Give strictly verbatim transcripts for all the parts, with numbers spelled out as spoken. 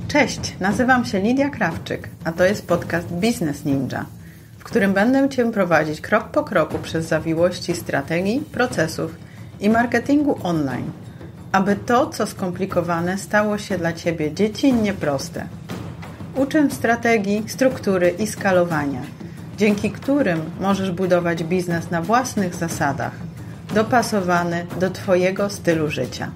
Cześć, nazywam się Lidia Krawczyk, a to jest podcast Business Ninja, w którym będę Cię prowadzić krok po kroku przez zawiłości strategii, procesów i marketingu online, aby to, co skomplikowane, stało się dla Ciebie dziecinnie proste. Uczę strategii, struktury i skalowania, dzięki którym możesz budować biznes na własnych zasadach, dopasowany do Twojego stylu życia.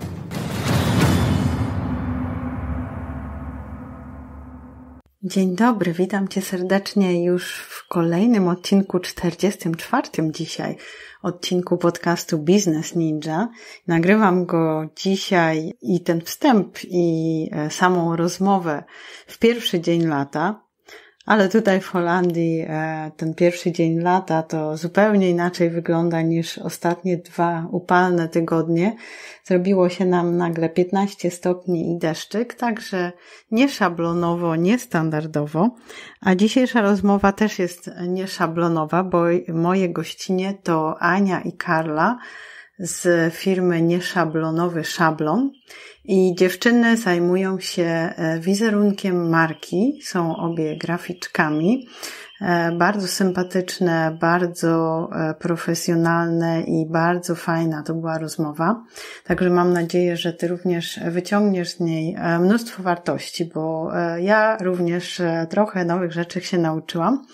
Dzień dobry, witam Cię serdecznie już w kolejnym odcinku, czterdziestym czwartym dzisiaj, odcinku podcastu Business Ninja. Nagrywam go dzisiaj i ten wstęp i samą rozmowę w pierwszy dzień lata, ale tutaj w Holandii ten pierwszy dzień lata to zupełnie inaczej wygląda niż ostatnie dwa upalne tygodnie. Zrobiło się nam nagle piętnaście stopni i deszczyk, także nieszablonowo, niestandardowo. A dzisiejsza rozmowa też jest nieszablonowa, bo moje gościnie to Ania i Karla z firmy Nieszablonowy Szablon. I dziewczyny zajmują się wizerunkiem marki, są obie graficzkami, bardzo sympatyczne, bardzo profesjonalne i bardzo fajna to była rozmowa. Także mam nadzieję, że Ty również wyciągniesz z niej mnóstwo wartości, bo ja również trochę nowych rzeczy się nauczyłam.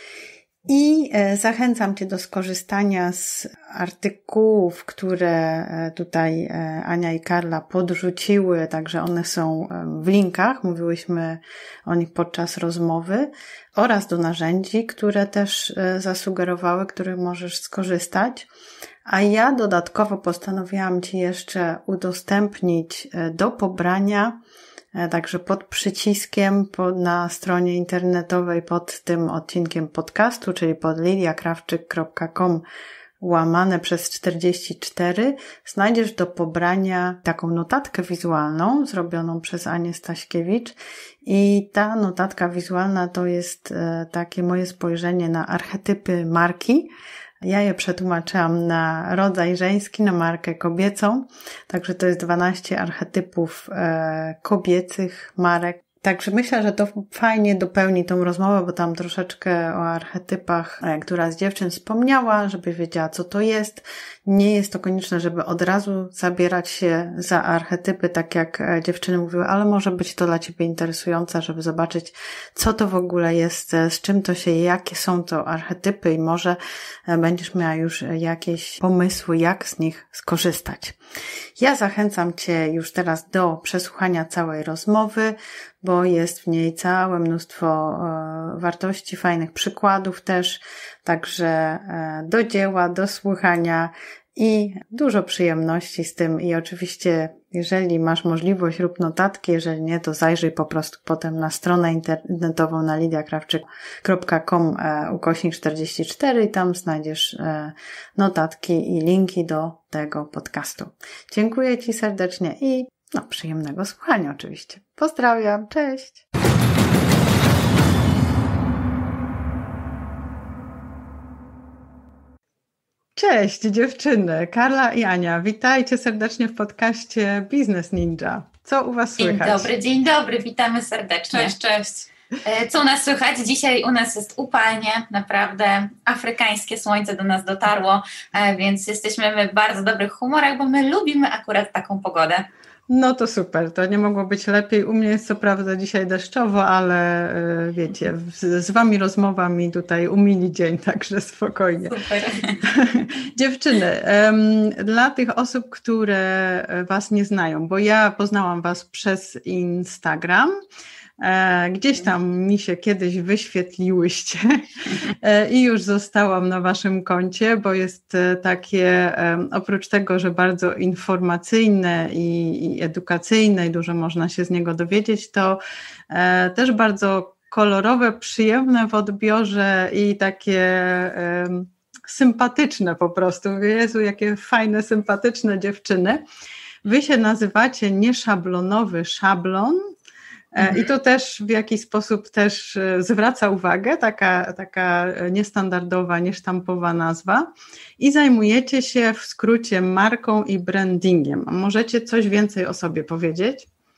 I zachęcam Cię do skorzystania z artykułów, które tutaj Ania i Karla podrzuciły, także one są w linkach, mówiłyśmy o nich podczas rozmowy, oraz do narzędzi, które też zasugerowały, których możesz skorzystać. A ja dodatkowo postanowiłam Ci jeszcze udostępnić do pobrania, także pod przyciskiem pod, na stronie internetowej pod tym odcinkiem podcastu, czyli pod lidiakrawczyk kropka com łamane przez czterdzieści cztery, znajdziesz do pobrania taką notatkę wizualną zrobioną przez Anię Staśkiewicz i ta notatka wizualna to jest takie moje spojrzenie na archetypy marki. Ja je przetłumaczyłam na rodzaj żeński, na markę kobiecą, także to jest dwanaście archetypów e, kobiecych marek. Także myślę, że to fajnie dopełni tą rozmowę, bo tam troszeczkę o archetypach, e, która z dziewczyn wspomniała, żeby wiedziała, co to jest. Nie jest to konieczne, żeby od razu zabierać się za archetypy, tak jak dziewczyny mówiły, ale może być to dla Ciebie interesujące, żeby zobaczyć, co to w ogóle jest, z czym to się, jakie są to archetypy i może będziesz miała już jakieś pomysły, jak z nich skorzystać. Ja zachęcam Cię już teraz do przesłuchania całej rozmowy, bo jest w niej całe mnóstwo e, wartości, fajnych przykładów też, także e, do dzieła, do słuchania i dużo przyjemności z tym i oczywiście jeżeli masz możliwość rób notatki, jeżeli nie to zajrzyj po prostu potem na stronę internetową na lidiakrawczyk kropka com e, ukośnik czterdzieści cztery i tam znajdziesz e, notatki i linki do tego podcastu. Dziękuję Ci serdecznie i no, przyjemnego słuchania oczywiście. Pozdrawiam, cześć! Cześć dziewczyny, Karla i Ania, witajcie serdecznie w podcaście Business Ninja. Co u Was słychać? Dzień dobry, dzień dobry, witamy serdecznie. Cześć, cześć. Co u nas słychać? Dzisiaj u nas jest upalnie, naprawdę afrykańskie słońce do nas dotarło, więc jesteśmy w bardzo dobrych humorach, bo my lubimy akurat taką pogodę. No to super, to nie mogło być lepiej. U mnie jest co prawda dzisiaj deszczowo, ale y, wiecie, z, z Wami rozmowa mi tutaj umili dzień, także spokojnie. Super. Dziewczyny, ym, dla tych osób, które Was nie znają, bo ja poznałam Was przez Instagram, E, gdzieś tam mi się kiedyś wyświetliłyście e, i już zostałam na Waszym koncie, bo jest e, takie, e, oprócz tego, że bardzo informacyjne i, i edukacyjne i dużo można się z niego dowiedzieć, to e, też bardzo kolorowe, przyjemne w odbiorze i takie e, sympatyczne po prostu. Jezu, jakie fajne, sympatyczne dziewczyny. Wy się nazywacie Nieszablonowy Szablon. I to też w jakiś sposób też zwraca uwagę, taka, taka niestandardowa, niesztampowa nazwa. I zajmujecie się w skrócie marką i brandingiem. A możecie coś więcej o sobie powiedzieć?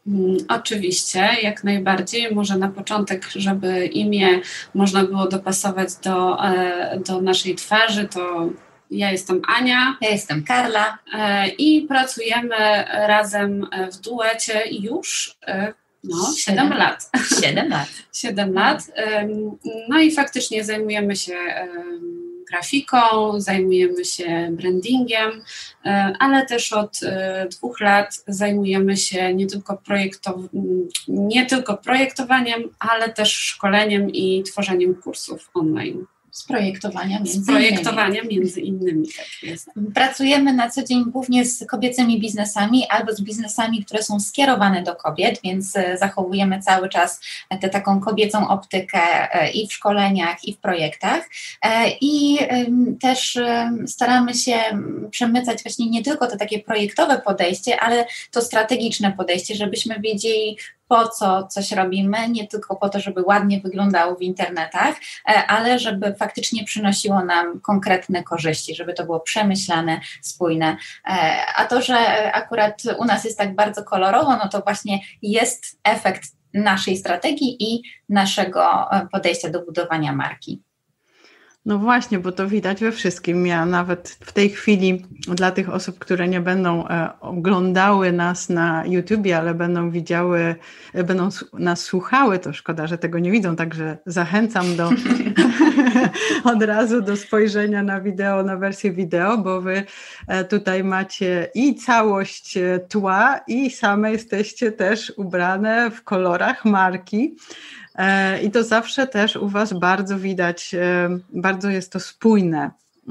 Mm, oczywiście, jak najbardziej. Może na początek, żeby imię można było dopasować do, do naszej twarzy, to ja jestem Ania. Ja jestem Karla. I pracujemy razem w duecie już no, siedem lat. siedem lat. siedem lat. No i faktycznie zajmujemy się grafiką, zajmujemy się brandingiem, ale też od dwóch lat zajmujemy się nie tylko, projektow- nie tylko projektowaniem, ale też szkoleniem i tworzeniem kursów online. Z projektowania między Z projektowania innymi. między innymi, tak jest. Pracujemy na co dzień głównie z kobiecymi biznesami albo z biznesami, które są skierowane do kobiet, więc zachowujemy cały czas tę taką kobiecą optykę i w szkoleniach, i w projektach. I też staramy się przemycać właśnie nie tylko to takie projektowe podejście, ale to strategiczne podejście, żebyśmy wiedzieli, po co coś robimy, nie tylko po to, żeby ładnie wyglądało w internetach, ale żeby faktycznie przynosiło nam konkretne korzyści, żeby to było przemyślane, spójne. A to, że akurat u nas jest tak bardzo kolorowo, no to właśnie jest efekt naszej strategii i naszego podejścia do budowania marki. No właśnie, bo to widać we wszystkim. Ja nawet w tej chwili dla tych osób, które nie będą e, oglądały nas na YouTubie, ale będą widziały, e, będą nas słuchały, to szkoda, że tego nie widzą, także zachęcam do od razu do spojrzenia na wideo, na wersję wideo, bo wy e, tutaj macie i całość tła i same jesteście też ubrane w kolorach marki. I to zawsze też u was bardzo widać, bardzo jest to spójne.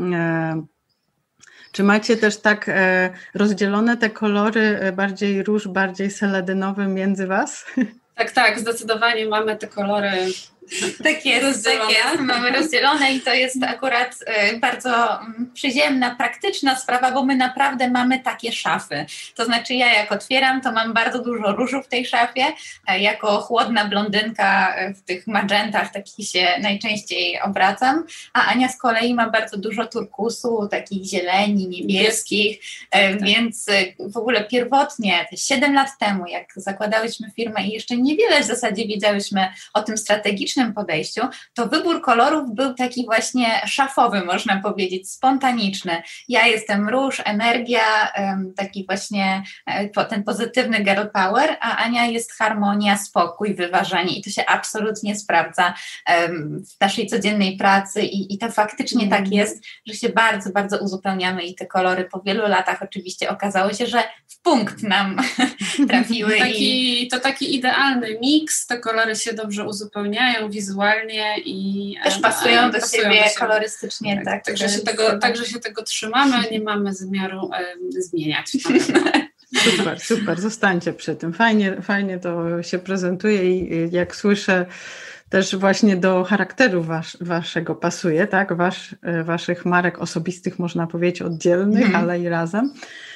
Czy macie też tak rozdzielone te kolory, bardziej róż, bardziej seledynowy między was? Tak, tak, zdecydowanie mamy te kolory. Tak jest, tak jest, mamy rozdzielone i to jest akurat y, bardzo przyziemna, praktyczna sprawa, bo my naprawdę mamy takie szafy. To znaczy ja jak otwieram, to mam bardzo dużo różu w tej szafie, y, jako chłodna blondynka y, w tych magentach takich się najczęściej obracam, a Ania z kolei ma bardzo dużo turkusu, takich zieleni, niebieskich, y, tak. Więc y, w ogóle pierwotnie, siedem lat temu, jak zakładałyśmy firmę i jeszcze niewiele w zasadzie wiedziałyśmy o tym strategicznym podejściu, to wybór kolorów był taki właśnie szafowy, można powiedzieć, spontaniczny. Ja jestem róż, energia, taki właśnie ten pozytywny girl power, a Ania jest harmonia, spokój, wyważenie i to się absolutnie sprawdza w naszej codziennej pracy i, i to faktycznie mm. tak jest, że się bardzo, bardzo uzupełniamy i te kolory po wielu latach oczywiście okazało się, że w punkt nam trafiły. Taki, i... To taki idealny miks, te kolory się dobrze uzupełniają wizualnie i też pasują, do, pasują siebie do siebie kolorystycznie. Tak, tak, także, się tego, także się tego trzymamy, nie mamy zamiaru um, zmieniać. Super, super, zostańcie przy tym. Fajnie, fajnie to się prezentuje i jak słyszę, też właśnie do charakteru was, waszego pasuje, tak? Wasz, waszych marek osobistych, można powiedzieć, oddzielnych, mm. ale i razem.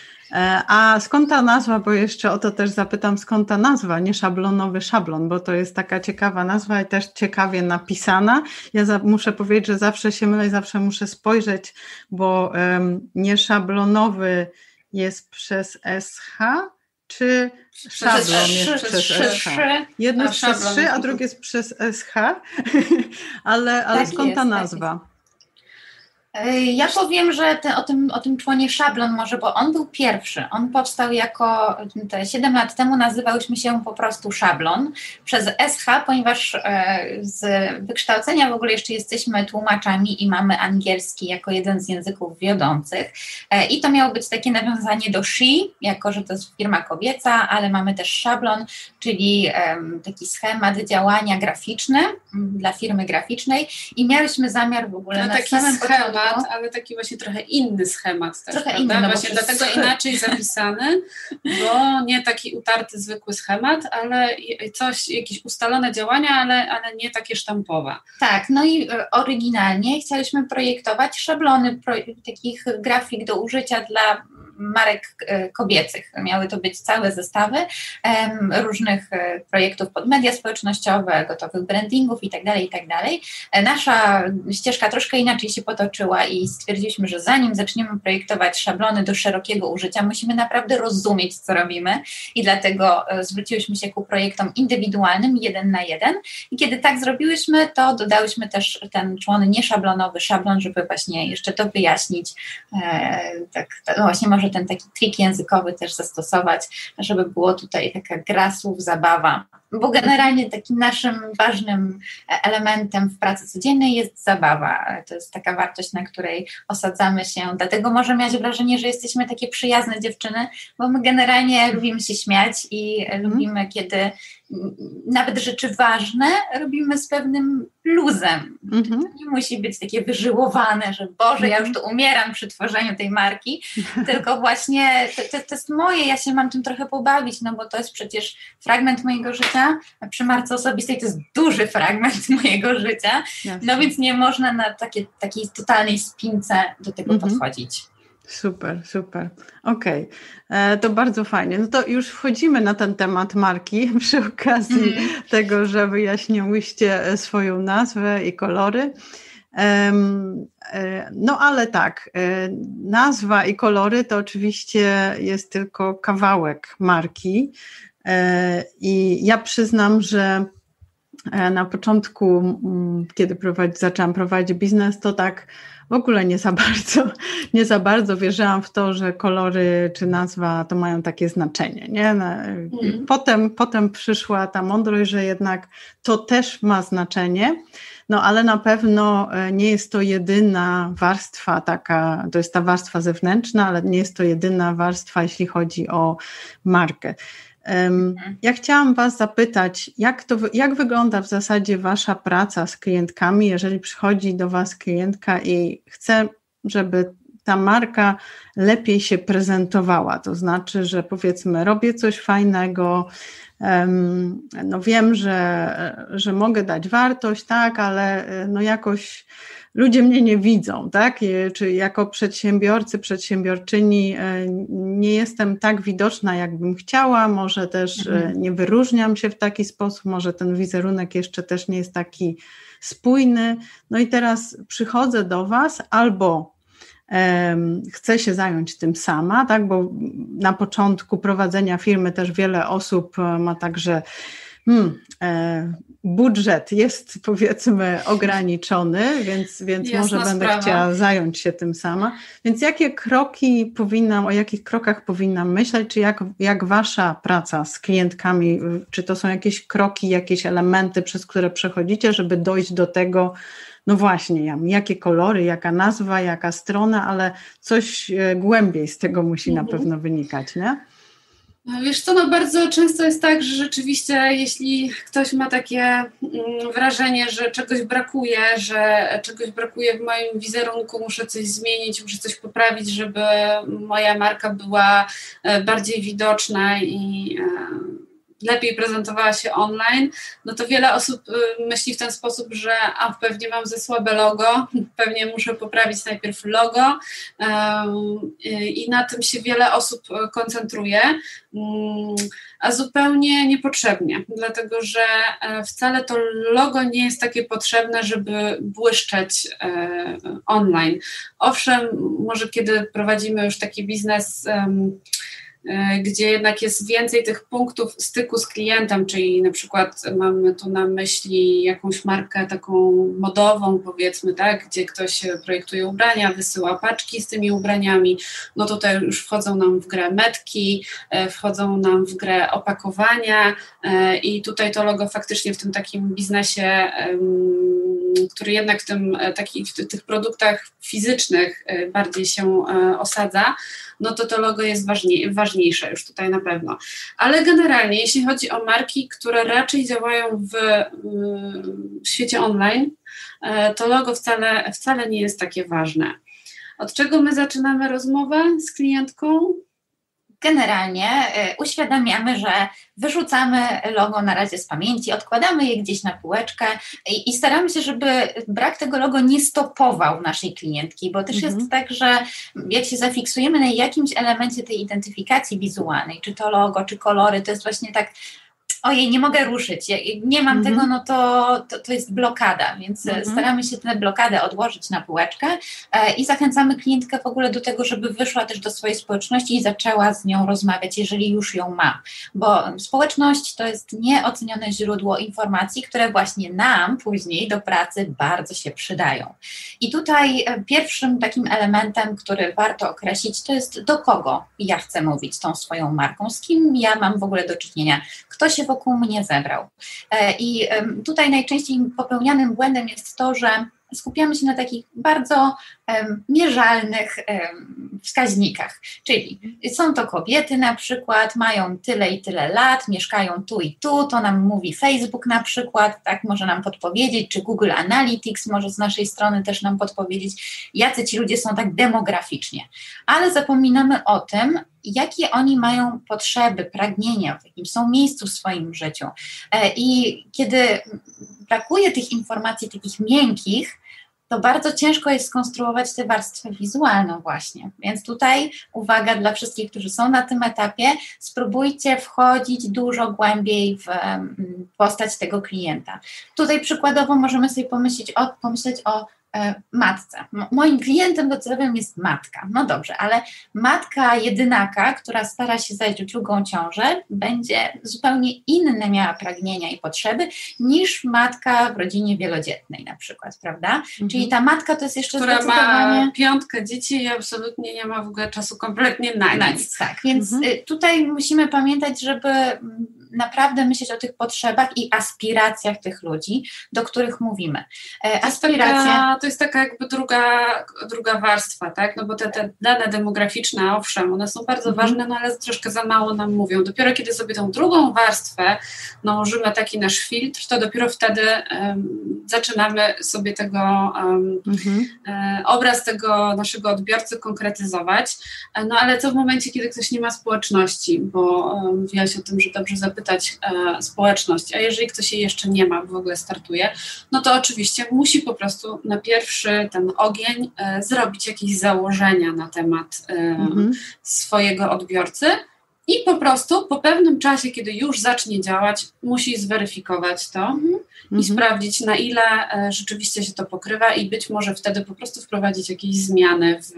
A skąd ta nazwa, bo jeszcze o to też zapytam, skąd ta nazwa, nie szablonowy szablon, bo to jest taka ciekawa nazwa i też ciekawie napisana. Ja za, muszę powiedzieć, że zawsze się mylę i zawsze muszę spojrzeć, bo um, nieszablonowy jest przez S H, czy szablon jest przez S H? Jedno jest przez trzy, a drugie jest przez S H, ale, ale skąd ta nazwa? Ja powiem, że te, o, tym, o tym członie szablon może, bo on był pierwszy. On powstał jako, te siedem lat temu nazywałyśmy się po prostu szablon przez S H, ponieważ e, z wykształcenia w ogóle jeszcze jesteśmy tłumaczami i mamy angielski jako jeden z języków wiodących. E, I to miało być takie nawiązanie do she, jako że to jest firma kobieca, ale mamy też szablon, czyli e, taki schemat działania graficzny dla firmy graficznej i miałyśmy zamiar w ogóle no, na taki samym schemat, początku, ale taki właśnie trochę inny schemat też, trochę prawda? inny, no właśnie dlatego inaczej zapisany, bo nie taki utarty, zwykły schemat, ale coś, jakieś ustalone działania, ale, ale nie takie sztampowe. Tak, no i oryginalnie chcieliśmy projektować szablony pro, takich grafik do użycia dla marek kobiecych. Miały to być całe zestawy różnych projektów pod media społecznościowe, gotowych brandingów itd., itd. Nasza ścieżka troszkę inaczej się potoczyła i stwierdziliśmy, że zanim zaczniemy projektować szablony do szerokiego użycia, musimy naprawdę rozumieć, co robimy i dlatego zwróciłyśmy się ku projektom indywidualnym, jeden na jeden i kiedy tak zrobiłyśmy, to dodałyśmy też ten człon nieszablonowy szablon, żeby właśnie jeszcze to wyjaśnić, e, tak, no właśnie może ten taki trik językowy też zastosować, żeby było tutaj taka gra słów, zabawa, bo generalnie takim naszym ważnym elementem w pracy codziennej jest zabawa. To jest taka wartość, na której osadzamy się, dlatego może mieć wrażenie, że jesteśmy takie przyjazne dziewczyny, bo my generalnie lubimy się śmiać i mm. lubimy, kiedy nawet rzeczy ważne robimy z pewnym luzem. Mm-hmm. To nie musi być takie wyżyłowane, że Boże, mm-hmm. ja już tu umieram przy tworzeniu tej marki, tylko właśnie to, to, to jest moje, ja się mam tym trochę pobawić, no bo to jest przecież fragment mojego życia, a przy marce osobistej to jest duży fragment mojego życia, Jasne. No więc nie można na takie, takiej totalnej spince do tego mm-hmm. podchodzić. Super, super. Okej, okay. To bardzo fajnie. No to już wchodzimy na ten temat marki przy okazji mm. tego, że wyjaśniłyście swoją nazwę i kolory. No ale tak, nazwa i kolory to oczywiście jest tylko kawałek marki i ja przyznam, że na początku, kiedy prowadzi, zaczęłam prowadzić biznes, to tak w ogóle nie za bardzo, nie za bardzo wierzyłam w to, że kolory czy nazwa to mają takie znaczenie, nie? Mm. Potem, potem przyszła ta mądrość, że jednak to też ma znaczenie, no ale na pewno nie jest to jedyna warstwa taka, to jest ta warstwa zewnętrzna, ale nie jest to jedyna warstwa, jeśli chodzi o markę. Ja chciałam Was zapytać, jak, to, jak wygląda w zasadzie Wasza praca z klientkami, jeżeli przychodzi do Was klientka i chce, żeby ta marka lepiej się prezentowała, to znaczy, że powiedzmy robię coś fajnego, no wiem, że, że mogę dać wartość, tak, ale no jakoś ludzie mnie nie widzą, tak? Czy jako przedsiębiorcy, przedsiębiorczyni nie jestem tak widoczna, jakbym chciała, może też mhm. nie wyróżniam się w taki sposób, może ten wizerunek jeszcze też nie jest taki spójny. No i teraz przychodzę do Was albo um, chcę się zająć tym sama, tak? Bo na początku prowadzenia firmy też wiele osób ma także Hmm, e, budżet jest powiedzmy ograniczony, więc, więc może będę sprawa. chciała zająć się tym sama. Więc jakie kroki powinnam, o jakich krokach powinnam myśleć, czy jak, jak Wasza praca z klientkami, czy to są jakieś kroki, jakieś elementy, przez które przechodzicie, żeby dojść do tego, no właśnie, jakie kolory, jaka nazwa, jaka strona, ale coś głębiej z tego musi mhm. na pewno wynikać, nie? Wiesz co, no bardzo często jest tak, że rzeczywiście jeśli ktoś ma takie mm, wrażenie, że czegoś brakuje, że czegoś brakuje w moim wizerunku, muszę coś zmienić, muszę coś poprawić, żeby moja marka była bardziej widoczna i e, lepiej prezentowała się online, no to wiele osób myśli w ten sposób, że a pewnie mam za słabe logo, pewnie muszę poprawić najpierw logo um, i na tym się wiele osób koncentruje, um, a zupełnie niepotrzebnie, dlatego że wcale to logo nie jest takie potrzebne, żeby błyszczeć e, online. Owszem, może kiedy prowadzimy już taki biznes um, gdzie jednak jest więcej tych punktów styku z klientem, czyli na przykład mamy tu na myśli jakąś markę taką modową, powiedzmy, tak, gdzie ktoś projektuje ubrania, wysyła paczki z tymi ubraniami, no tutaj już wchodzą nam w grę metki, wchodzą nam w grę opakowania i tutaj to logo faktycznie w tym takim biznesie, który jednak w, tym, taki, w tych produktach fizycznych bardziej się osadza, no to to logo jest ważniej, ważniejsze już tutaj na pewno. Ale generalnie, jeśli chodzi o marki, które raczej działają w, w świecie online, to logo wcale, wcale nie jest takie ważne. Od czego my zaczynamy rozmowę z klientką? Generalnie y, uświadamiamy, że wyrzucamy logo na razie z pamięci, odkładamy je gdzieś na półeczkę i, i staramy się, żeby brak tego logo nie stopował naszej klientki, bo też mhm. jest tak, że jak się zafiksujemy na jakimś elemencie tej identyfikacji wizualnej, czy to logo, czy kolory, to jest właśnie tak, ojej, nie mogę ruszyć, ja nie mam mhm. tego, no to, to, to jest blokada, więc mhm. staramy się tę blokadę odłożyć na półeczkę e, i zachęcamy klientkę w ogóle do tego, żeby wyszła też do swojej społeczności i zaczęła z nią rozmawiać, jeżeli już ją ma, bo społeczność to jest nieocenione źródło informacji, które właśnie nam później do pracy bardzo się przydają. I tutaj e, pierwszym takim elementem, który warto określić, to jest do kogo ja chcę mówić tą swoją marką, z kim ja mam w ogóle do czynienia, kto się wokół mnie zebrał. I tutaj najczęściej popełnianym błędem jest to, że skupiamy się na takich bardzo um, mierzalnych um, wskaźnikach, czyli są to kobiety na przykład, mają tyle i tyle lat, mieszkają tu i tu, to nam mówi Facebook na przykład, tak może nam podpowiedzieć, czy Google Analytics może z naszej strony też nam podpowiedzieć, jacy ci ludzie są tak demograficznie, ale zapominamy o tym, jakie oni mają potrzeby, pragnienia, w jakim są miejscu w swoim życiu. I kiedy brakuje tych informacji takich miękkich, to bardzo ciężko jest skonstruować tę warstwę wizualną właśnie. Więc tutaj uwaga dla wszystkich, którzy są na tym etapie, spróbujcie wchodzić dużo głębiej w postać tego klienta. Tutaj przykładowo możemy sobie pomyśleć o, pomyśleć o matce. Moim klientem docelowym jest matka. No dobrze, ale matka jedynaka, która stara się zajść drugą ciążę, będzie zupełnie inne miała pragnienia i potrzeby niż matka w rodzinie wielodzietnej na przykład, prawda? Mhm. Czyli ta matka to jest jeszcze która zdecydowanie... ma piątkę dzieci i absolutnie nie ma w ogóle czasu kompletnie na nic. Na nic, tak. Więc mhm. tutaj musimy pamiętać, żeby naprawdę myśleć o tych potrzebach i aspiracjach tych ludzi, do których mówimy. Aspiracje... To jest taka jakby druga, druga warstwa, tak? No bo te, te dane demograficzne, owszem, one są bardzo mhm. ważne, no ale troszkę za mało nam mówią. Dopiero kiedy sobie tą drugą warstwę nałożymy taki nasz filtr, to dopiero wtedy um, zaczynamy sobie tego um, mhm. e, obraz tego naszego odbiorcy konkretyzować. E, no ale co w momencie, kiedy ktoś nie ma społeczności, bo um, mówiłaś o tym, że dobrze zapytać e, społeczność, a jeżeli ktoś jej jeszcze nie ma, w ogóle startuje, no to oczywiście musi po prostu na pierwszy ten ogień e, zrobić jakieś założenia na temat e, mhm. swojego odbiorcy i po prostu po pewnym czasie, kiedy już zacznie działać, musi zweryfikować to mhm. i mhm. sprawdzić, na ile e, rzeczywiście się to pokrywa i być może wtedy po prostu wprowadzić jakieś zmiany w,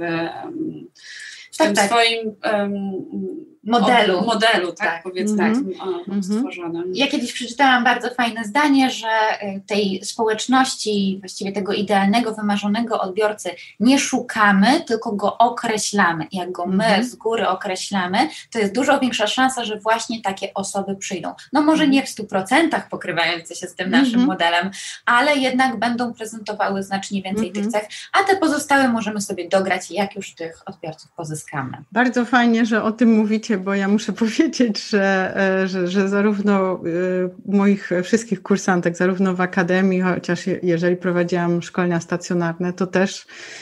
w tak, tym tak. swoim um, modelu. O, modelu, tak, tak. powiedzmy, mm-hmm. tak, o, o stworzonym. Ja kiedyś przeczytałam bardzo fajne zdanie, że tej społeczności, właściwie tego idealnego, wymarzonego odbiorcy nie szukamy, tylko go określamy. Jak go my mm-hmm. z góry określamy, to jest dużo większa szansa, że właśnie takie osoby przyjdą. No może mm-hmm. nie w stu procentach pokrywające się z tym naszym mm-hmm. modelem, ale jednak będą prezentowały znacznie więcej mm-hmm. tych cech, a te pozostałe możemy sobie dograć, jak już tych odbiorców pozyskamy. Bardzo fajnie, że o tym mówicie, bo ja muszę powiedzieć, że, że, że zarówno moich wszystkich kursantek, zarówno w akademii, chociaż jeżeli prowadziłam szkolenia stacjonarne, to też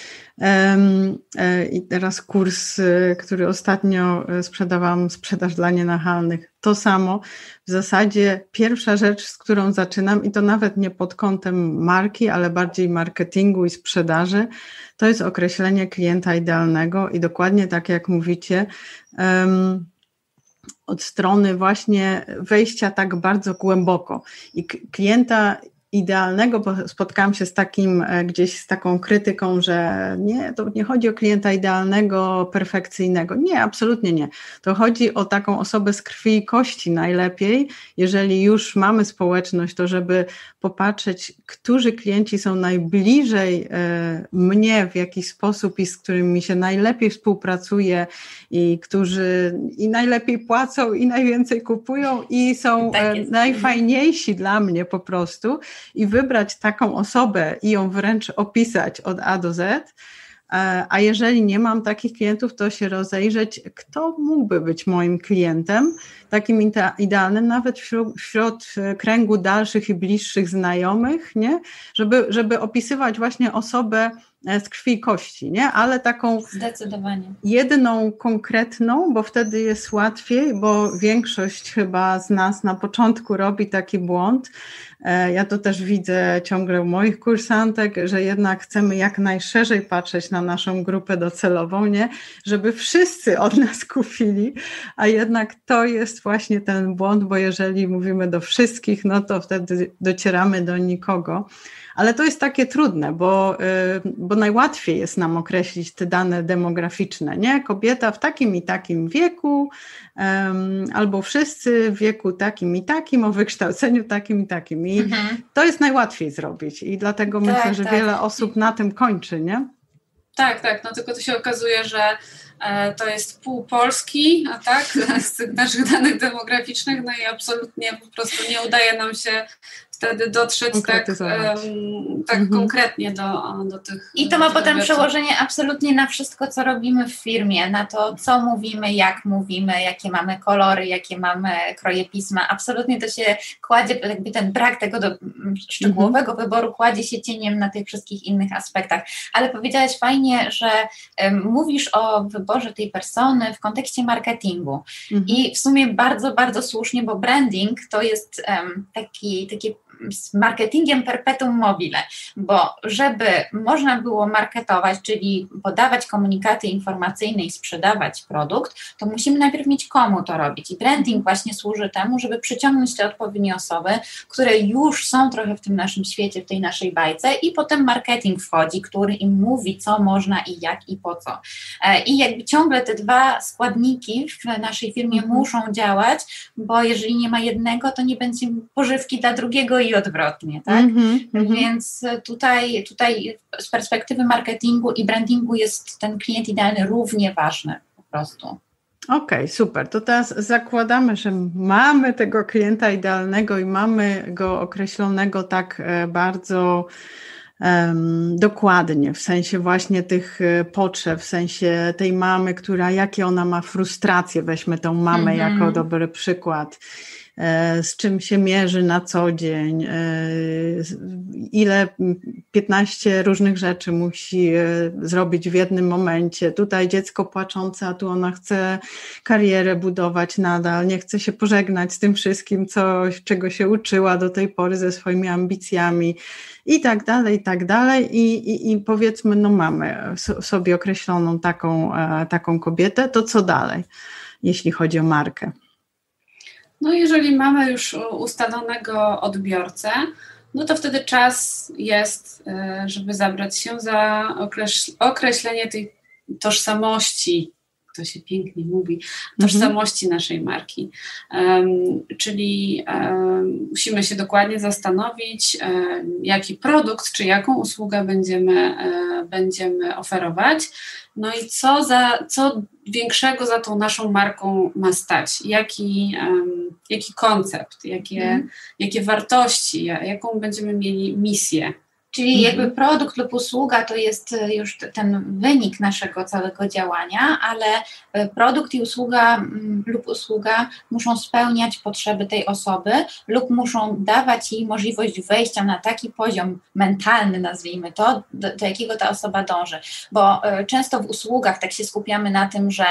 um, i teraz kurs, który ostatnio sprzedawałam, sprzedaż dla nienachalnych, to samo. W zasadzie pierwsza rzecz, z którą zaczynam, i to nawet nie pod kątem marki, ale bardziej marketingu i sprzedaży, to jest określenie klienta idealnego i dokładnie tak jak mówicie, um, od strony właśnie wejścia tak bardzo głęboko. I klienta idealnego, bo spotkałam się z takim, gdzieś z taką krytyką, że nie, to nie chodzi o klienta idealnego, perfekcyjnego. Nie, absolutnie nie. To chodzi o taką osobę z krwi i kości najlepiej. Jeżeli już mamy społeczność, to żeby popatrzeć, którzy klienci są najbliżej mnie w jakiś sposób i z którymi mi się najlepiej współpracuje i którzy i najlepiej płacą i najwięcej kupują i są tak najfajniejsi dla mnie po prostu. I wybrać taką osobę i ją wręcz opisać od A do Z, a jeżeli nie mam takich klientów, to się rozejrzeć, kto mógłby być moim klientem, takim idealnym, nawet wśród, wśród kręgu dalszych i bliższych znajomych, nie? Żeby, żeby opisywać właśnie osobę z krwi i kości, nie? Ale taką zdecydowanie jedną konkretną, bo wtedy jest łatwiej, bo większość chyba z nas na początku robi taki błąd. Ja to też widzę ciągle u moich kursantek, że jednak chcemy jak najszerzej patrzeć na naszą grupę docelową, nie? Żeby wszyscy od nas kupili, a jednak to jest właśnie ten błąd, bo jeżeli mówimy do wszystkich, no to wtedy docieramy do nikogo. Ale to jest takie trudne, bo, bo najłatwiej jest nam określić te dane demograficzne, nie? Kobieta w takim i takim wieku, um, albo wszyscy w wieku takim i takim, o wykształceniu takim i takim. I mhm. to jest najłatwiej zrobić i dlatego tak, myślę, że tak. wiele osób na tym kończy, nie? Tak, tak, no tylko to się okazuje, że e, to jest pół Polski, a tak, z tych naszych danych demograficznych, no i absolutnie po prostu nie udaje nam się wtedy dotrzeć tak, um, tak mhm. konkretnie do, do tych... I to ma potem przełożenie absolutnie na wszystko, co robimy w firmie, na to, co mówimy, jak mówimy, jakie mamy kolory, jakie mamy kroje pisma. Absolutnie to się kładzie, jakby ten brak tego do, szczegółowego mhm. wyboru kładzie się cieniem na tych wszystkich innych aspektach. Ale powiedziałaś fajnie, że um, mówisz o wyborze tej persony w kontekście marketingu. Mhm. I w sumie bardzo, bardzo słusznie, bo branding to jest um, taki, taki z marketingiem perpetuum mobile, bo żeby można było marketować, czyli podawać komunikaty informacyjne i sprzedawać produkt, to musimy najpierw mieć komu to robić i branding właśnie służy temu, żeby przyciągnąć te odpowiednie osoby, które już są trochę w tym naszym świecie, w tej naszej bajce i potem marketing wchodzi, który im mówi, co można i jak i po co. I jakby ciągle te dwa składniki w naszej firmie mm-hmm. muszą działać, bo jeżeli nie ma jednego, to nie będzie pożywki dla drugiego i odwrotnie, tak? Mm-hmm, Więc tutaj, tutaj z perspektywy marketingu i brandingu jest ten klient idealny równie ważny po prostu. Okej, okay, super. To teraz zakładamy, że mamy tego klienta idealnego i mamy go określonego tak bardzo um, dokładnie, w sensie właśnie tych potrzeb, w sensie tej mamy, która, jakie ona ma frustracje, weźmy tą mamę mm-hmm. jako dobry przykład. Z czym się mierzy na co dzień, ile piętnaście różnych rzeczy musi zrobić w jednym momencie. Tutaj dziecko płaczące, a tu ona chce karierę budować nadal, nie chce się pożegnać z tym wszystkim, coś, czego się uczyła do tej pory ze swoimi ambicjami i tak dalej, i tak dalej. I, i, i powiedzmy, no mamy sobie określoną taką, taką kobietę, to co dalej, jeśli chodzi o markę? No jeżeli mamy już ustalonego odbiorcę, no to wtedy czas jest, żeby zabrać się za określenie tej tożsamości, to się pięknie mówi, tożsamości mhm. naszej marki. Um, czyli um, musimy się dokładnie zastanowić, um, jaki produkt czy jaką usługę będziemy, um, będziemy oferować, no i co, za, co większego za tą naszą marką ma stać, jaki, um, jaki koncept, jakie, mhm. jakie wartości, jaką będziemy mieli misję. Czyli jakby produkt lub usługa to jest już ten wynik naszego całego działania, ale produkt i usługa lub usługa muszą spełniać potrzeby tej osoby lub muszą dawać jej możliwość wejścia na taki poziom mentalny, nazwijmy to, do, do jakiego ta osoba dąży. Bo często w usługach tak się skupiamy na tym, że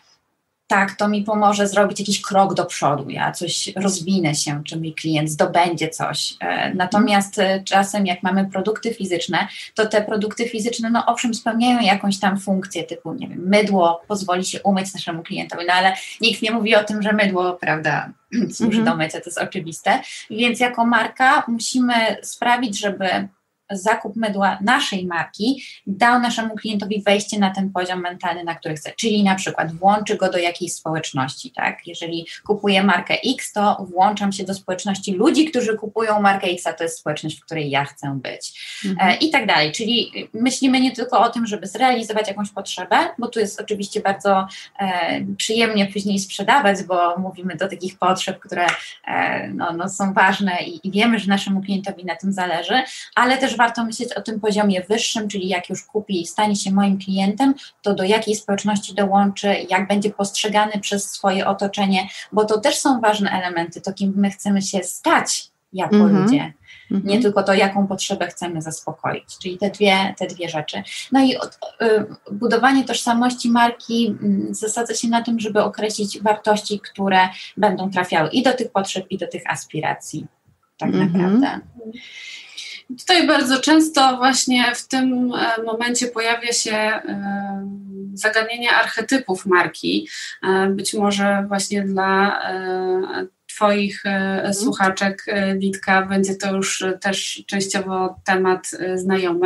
tak, to mi pomoże zrobić jakiś krok do przodu, ja coś rozwinę się, czy mój klient zdobędzie coś. Natomiast czasem jak mamy produkty fizyczne, to te produkty fizyczne, no owszem, spełniają jakąś tam funkcję typu, nie wiem, mydło pozwoli się umyć naszemu klientowi, no ale nikt nie mówi o tym, że mydło, prawda, służy mm-hmm. do mycia, to jest oczywiste. Więc jako marka musimy sprawić, żeby zakup mydła naszej marki dał naszemu klientowi wejście na ten poziom mentalny, na który chce, czyli na przykład włączy go do jakiejś społeczności, tak? Jeżeli kupuję markę X, to włączam się do społeczności ludzi, którzy kupują markę X, a to jest społeczność, w której ja chcę być mhm. e, i tak dalej, czyli myślimy nie tylko o tym, żeby zrealizować jakąś potrzebę, bo tu jest oczywiście bardzo e, przyjemnie później sprzedawać, bo mówimy do takich potrzeb, które e, no, no, są ważne i, i wiemy, że naszemu klientowi na tym zależy, ale też warto myśleć o tym poziomie wyższym, czyli jak już kupi i stanie się moim klientem, to do jakiej społeczności dołączy, jak będzie postrzegany przez swoje otoczenie, bo to też są ważne elementy, to kim my chcemy się stać jako mhm. ludzie. Mhm. Nie tylko to, jaką potrzebę chcemy zaspokoić, czyli te dwie, te dwie rzeczy. No i od, y, budowanie tożsamości marki y, zasadza się na tym, żeby określić wartości, które będą trafiały i do tych potrzeb, i do tych aspiracji. Tak mhm. naprawdę. Tutaj bardzo często właśnie w tym momencie pojawia się zagadnienie archetypów marki. Być może właśnie dla Twoich mhm. słuchaczek, Litka, będzie to już też częściowo temat znajomy,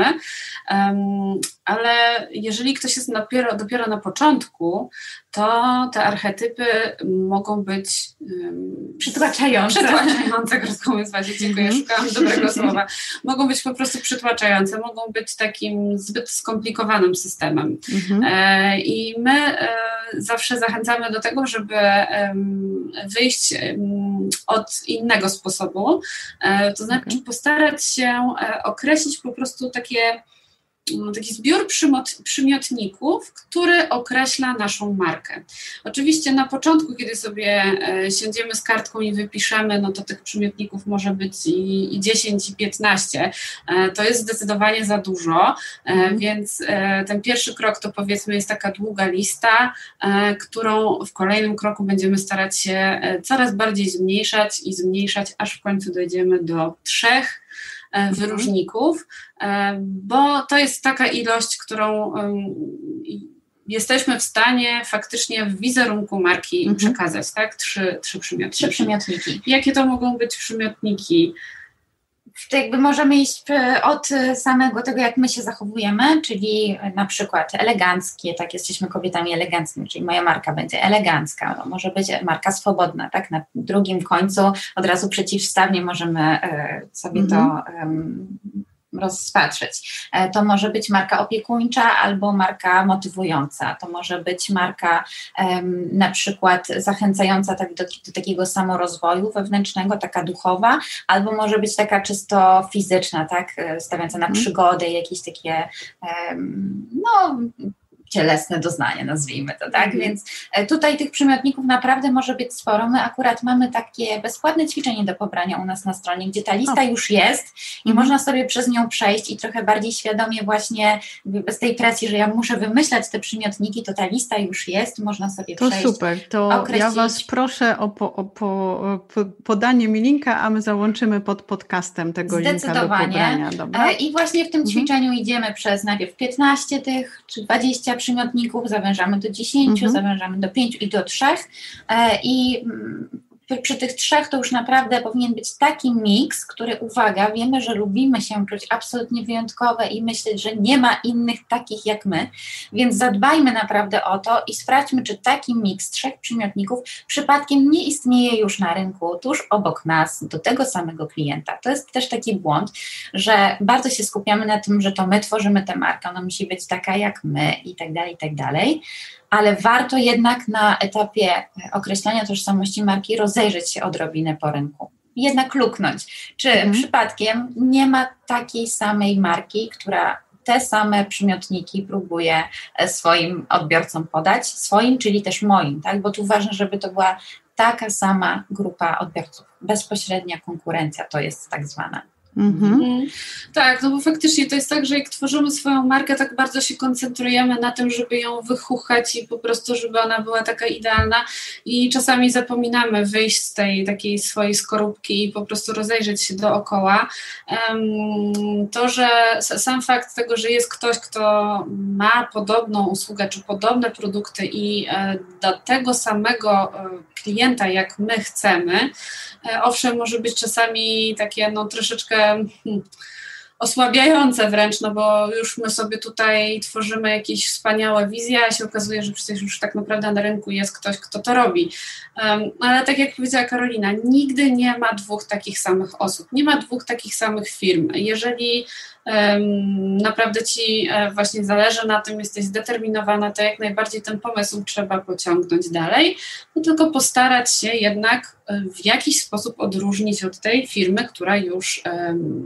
ale jeżeli ktoś jest dopiero, dopiero na początku, to te archetypy mogą być um, przytłaczające. Przytłaczające, krótko mówiąc, dziękuję, mm-hmm. szukałam dobrego słowa. Mogą być po prostu przytłaczające, mogą być takim zbyt skomplikowanym systemem. Mm-hmm. E, I my e, zawsze zachęcamy do tego, żeby e, wyjść e, od innego sposobu, e, to znaczy okay. postarać się e, określić po prostu takie taki zbiór przymiotników, który określa naszą markę. Oczywiście na początku, kiedy sobie e, siądziemy z kartką i wypiszemy, no to tych przymiotników może być i, i dziesięć, i piętnaście. E, to jest zdecydowanie za dużo, e, mm. więc e, ten pierwszy krok to powiedzmy jest taka długa lista, e, którą w kolejnym kroku będziemy starać się e, coraz bardziej zmniejszać i zmniejszać, aż w końcu dojdziemy do trzech wyróżników, bo to jest taka ilość, którą jesteśmy w stanie faktycznie w wizerunku marki mhm. przekazać, tak? Trzy, trzy przymiotniki. Trzy przymiotniki. Jakie to mogą być przymiotniki? To jakby możemy iść od samego tego, jak my się zachowujemy, czyli na przykład eleganckie, tak, jesteśmy kobietami eleganckimi, czyli moja marka będzie elegancka, no, może być marka swobodna, tak, na drugim końcu od razu przeciwstawnie możemy y, sobie mm-hmm. to y, rozpatrzeć. To może być marka opiekuńcza albo marka motywująca. To może być marka um, na przykład zachęcająca tak do, do takiego samorozwoju wewnętrznego, taka duchowa, albo może być taka czysto fizyczna, tak, stawiająca na przygodę, jakieś takie um, no cielesne doznanie, nazwijmy to, tak? Mm. Więc tutaj tych przymiotników naprawdę może być sporo. My akurat mamy takie bezpłatne ćwiczenie do pobrania u nas na stronie, gdzie ta lista oh. już jest i mm. można sobie przez nią przejść i trochę bardziej świadomie właśnie bez tej presji, że ja muszę wymyślać te przymiotniki, to ta lista już jest, można sobie to przejść. To super, to określić. Ja Was proszę o, po, o, po, o podanie mi linka, a my załączymy pod podcastem tego linka do pobrania. Dobra? I właśnie w tym ćwiczeniu mm. idziemy przez najpierw piętnaście tych, czy dwadzieścia przymiotników, zawężamy do dziesięciu, mhm. zawężamy do pięciu i do trzech e, i m, przy tych trzech to już naprawdę powinien być taki miks, który, uwaga, wiemy, że lubimy się czuć absolutnie wyjątkowe i myśleć, że nie ma innych takich jak my, więc zadbajmy naprawdę o to i sprawdźmy, czy taki miks trzech przymiotników przypadkiem nie istnieje już na rynku, tuż obok nas, do tego samego klienta. To jest też taki błąd, że bardzo się skupiamy na tym, że to my tworzymy tę markę, ona musi być taka jak my i tak dalej, i tak dalej. Ale warto jednak na etapie określania tożsamości marki rozejrzeć się odrobinę po rynku. Jednak luknąć, czy mhm. przypadkiem nie ma takiej samej marki, która te same przymiotniki próbuje swoim odbiorcom podać, swoim, czyli też moim, tak? Bo tu ważne, żeby to była taka sama grupa odbiorców. Bezpośrednia konkurencja to jest tak zwana. Mhm. Tak, no bo faktycznie to jest tak, że jak tworzymy swoją markę, tak bardzo się koncentrujemy na tym, żeby ją wychuchać i po prostu, żeby ona była taka idealna i czasami zapominamy wyjść z tej takiej swojej skorupki i po prostu rozejrzeć się dookoła. To, że sam fakt tego, że jest ktoś, kto ma podobną usługę czy podobne produkty i do tego samego klienta, jak my chcemy, owszem, może być czasami takie no troszeczkę hmm, osłabiające wręcz, no bo już my sobie tutaj tworzymy jakieś wspaniałe wizje, a się okazuje, że przecież już tak naprawdę na rynku jest ktoś, kto to robi. Um, ale tak jak powiedziała Karolina, nigdy nie ma dwóch takich samych osób, nie ma dwóch takich samych firm. Jeżeli um, naprawdę Ci um, właśnie zależy na tym, jesteś zdeterminowana, to jak najbardziej ten pomysł trzeba pociągnąć dalej, no tylko postarać się jednak um, w jakiś sposób odróżnić od tej firmy, która już um,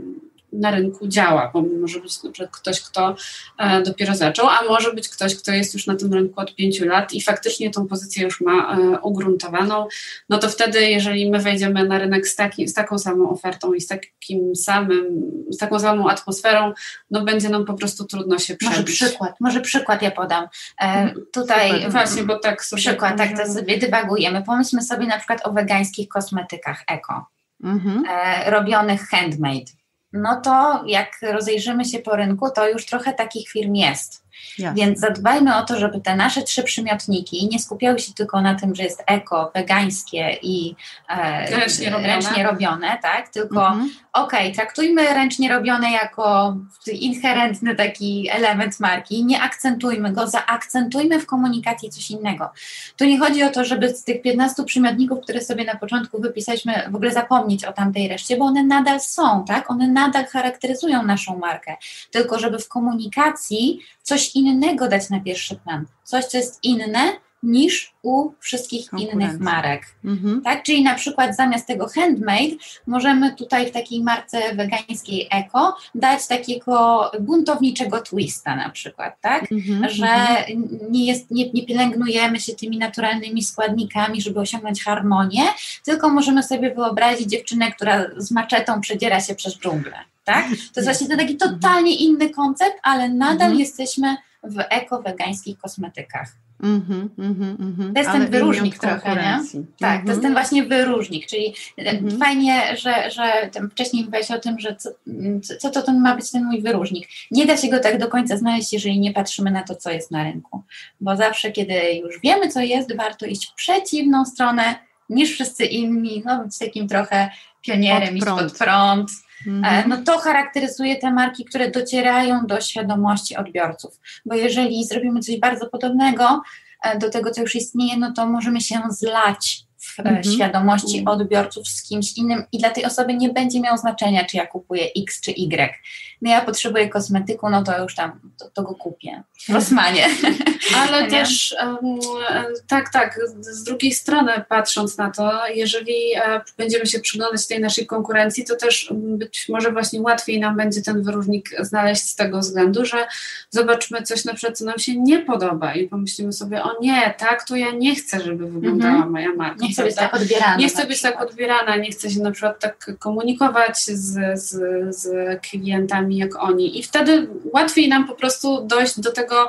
na rynku działa, bo może być na przykład ktoś, kto dopiero zaczął, a może być ktoś, kto jest już na tym rynku od pięciu lat i faktycznie tą pozycję już ma ugruntowaną, no to wtedy, jeżeli my wejdziemy na rynek z, taki, z taką samą ofertą i z takim samym, z taką samą atmosferą, no będzie nam po prostu trudno się przebić. Może przykład, może przykład ja podam. E, tutaj Super, właśnie, bo tak sobie przykład, tak to sobie dywagujemy. Pomyślmy sobie na przykład o wegańskich kosmetykach eko, mhm. e, robionych handmade. No to jak rozejrzymy się po rynku, to już trochę takich firm jest. Jasne. Więc zadbajmy o to, żeby te nasze trzy przymiotniki nie skupiały się tylko na tym, że jest eko, wegańskie i e, ręcznie, robione. ręcznie robione, tak? Tylko mhm. okej, okay, traktujmy ręcznie robione jako inherentny taki element marki, nie akcentujmy go, zaakcentujmy w komunikacji coś innego. Tu nie chodzi o to, żeby z tych piętnastu przymiotników, które sobie na początku wypisaliśmy, w ogóle zapomnieć o tamtej reszcie, bo one nadal są, tak? One nadal charakteryzują naszą markę, tylko żeby w komunikacji coś innego dać na pierwszy plan. Coś, co jest inne niż u wszystkich innych marek. Mhm. Tak? Czyli na przykład zamiast tego handmade możemy tutaj w takiej marce wegańskiej eko dać takiego buntowniczego twista na przykład, tak? Mhm. Że nie, jest, nie, nie pielęgnujemy się tymi naturalnymi składnikami, żeby osiągnąć harmonię, tylko możemy sobie wyobrazić dziewczynę, która z maczetą przedziera się przez dżunglę. Tak? To jest właśnie ten taki totalnie inny koncept, ale nadal mhm. jesteśmy w eko-wegańskich kosmetykach. Mm-hmm, mm-hmm, mm-hmm. To jest ale ten wyróżnik trochę, nie? Tak, mm-hmm. to jest ten właśnie wyróżnik, czyli mm-hmm. fajnie, że, że wcześniej mówiłaś o tym, że co, co to ten ma być ten mój wyróżnik. Nie da się go tak do końca znaleźć, jeżeli nie patrzymy na to, co jest na rynku, bo zawsze, kiedy już wiemy, co jest, warto iść w przeciwną stronę niż wszyscy inni, no być takim trochę pionierem, iść pod prąd. Mm-hmm. No to charakteryzuje te marki, które docierają do świadomości odbiorców, bo jeżeli zrobimy coś bardzo podobnego do tego, co już istnieje, no to możemy się zlać w mm-hmm. świadomości odbiorców z kimś innym i dla tej osoby nie będzie miało znaczenia, czy ja kupuję X czy Y. No ja potrzebuję kosmetyku, no to już tam, to, to go kupię w Rossmanie. Ale też um, tak, tak, z drugiej strony patrząc na to, jeżeli e, będziemy się przyglądać tej naszej konkurencji, to też być może właśnie łatwiej nam będzie ten wyróżnik znaleźć z tego względu, że zobaczmy coś na przykład, co nam się nie podoba i pomyślimy sobie, o nie, tak, to ja nie chcę, żeby wyglądała mm-hmm. moja marka. Nie chcę być tak odbierana. Nie chcę być tak odbierana, nie chcę się na przykład tak komunikować z, z, z klientami jak oni. I wtedy łatwiej nam po prostu dojść do tego,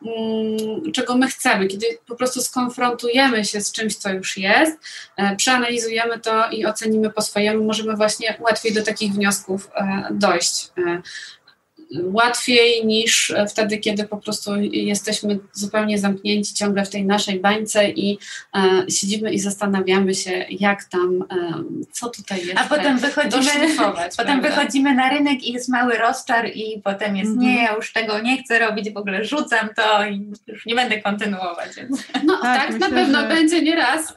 um, czego my chcemy. Kiedy po prostu skonfrontujemy się z czymś, co już jest, e, przeanalizujemy to i ocenimy po swojemu, możemy właśnie łatwiej do takich wniosków e, dojść. E, łatwiej niż wtedy, kiedy po prostu jesteśmy zupełnie zamknięci ciągle w tej naszej bańce i e, siedzimy i zastanawiamy się, jak tam, e, co tutaj jest. A potem wychodzimy, potem wychodzimy na rynek i jest mały rozczar i potem jest, mm-hmm. nie, ja już tego nie chcę robić, w ogóle rzucam to i już nie będę kontynuować. Więc. No tak, tak myślę, na pewno że... będzie nieraz.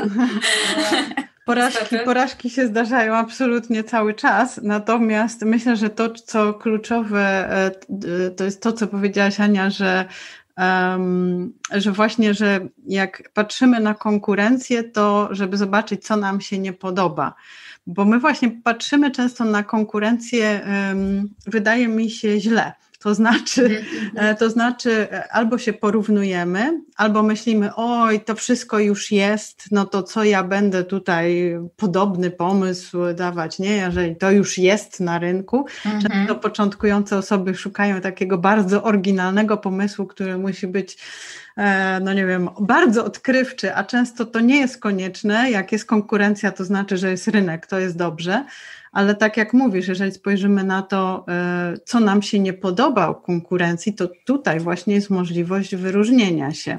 Porażki, porażki się zdarzają absolutnie cały czas, natomiast myślę, że to, co kluczowe, to jest to, co powiedziałaś, Ania, że, um, że właśnie, że jak patrzymy na konkurencję, to żeby zobaczyć, co nam się nie podoba. Bo my właśnie patrzymy często na konkurencję, um, wydaje mi się, źle. To znaczy, to znaczy albo się porównujemy, albo myślimy, oj, to wszystko już jest, no to co ja będę tutaj podobny pomysł dawać, nie? Jeżeli to już jest na rynku. Mhm. Często początkujące osoby szukają takiego bardzo oryginalnego pomysłu, który musi być, no nie wiem, bardzo odkrywczy, a często to nie jest konieczne. Jak jest konkurencja, to znaczy, że jest rynek, to jest dobrze. Ale tak jak mówisz, jeżeli spojrzymy na to, co nam się nie podoba u konkurencji, to tutaj właśnie jest możliwość wyróżnienia się.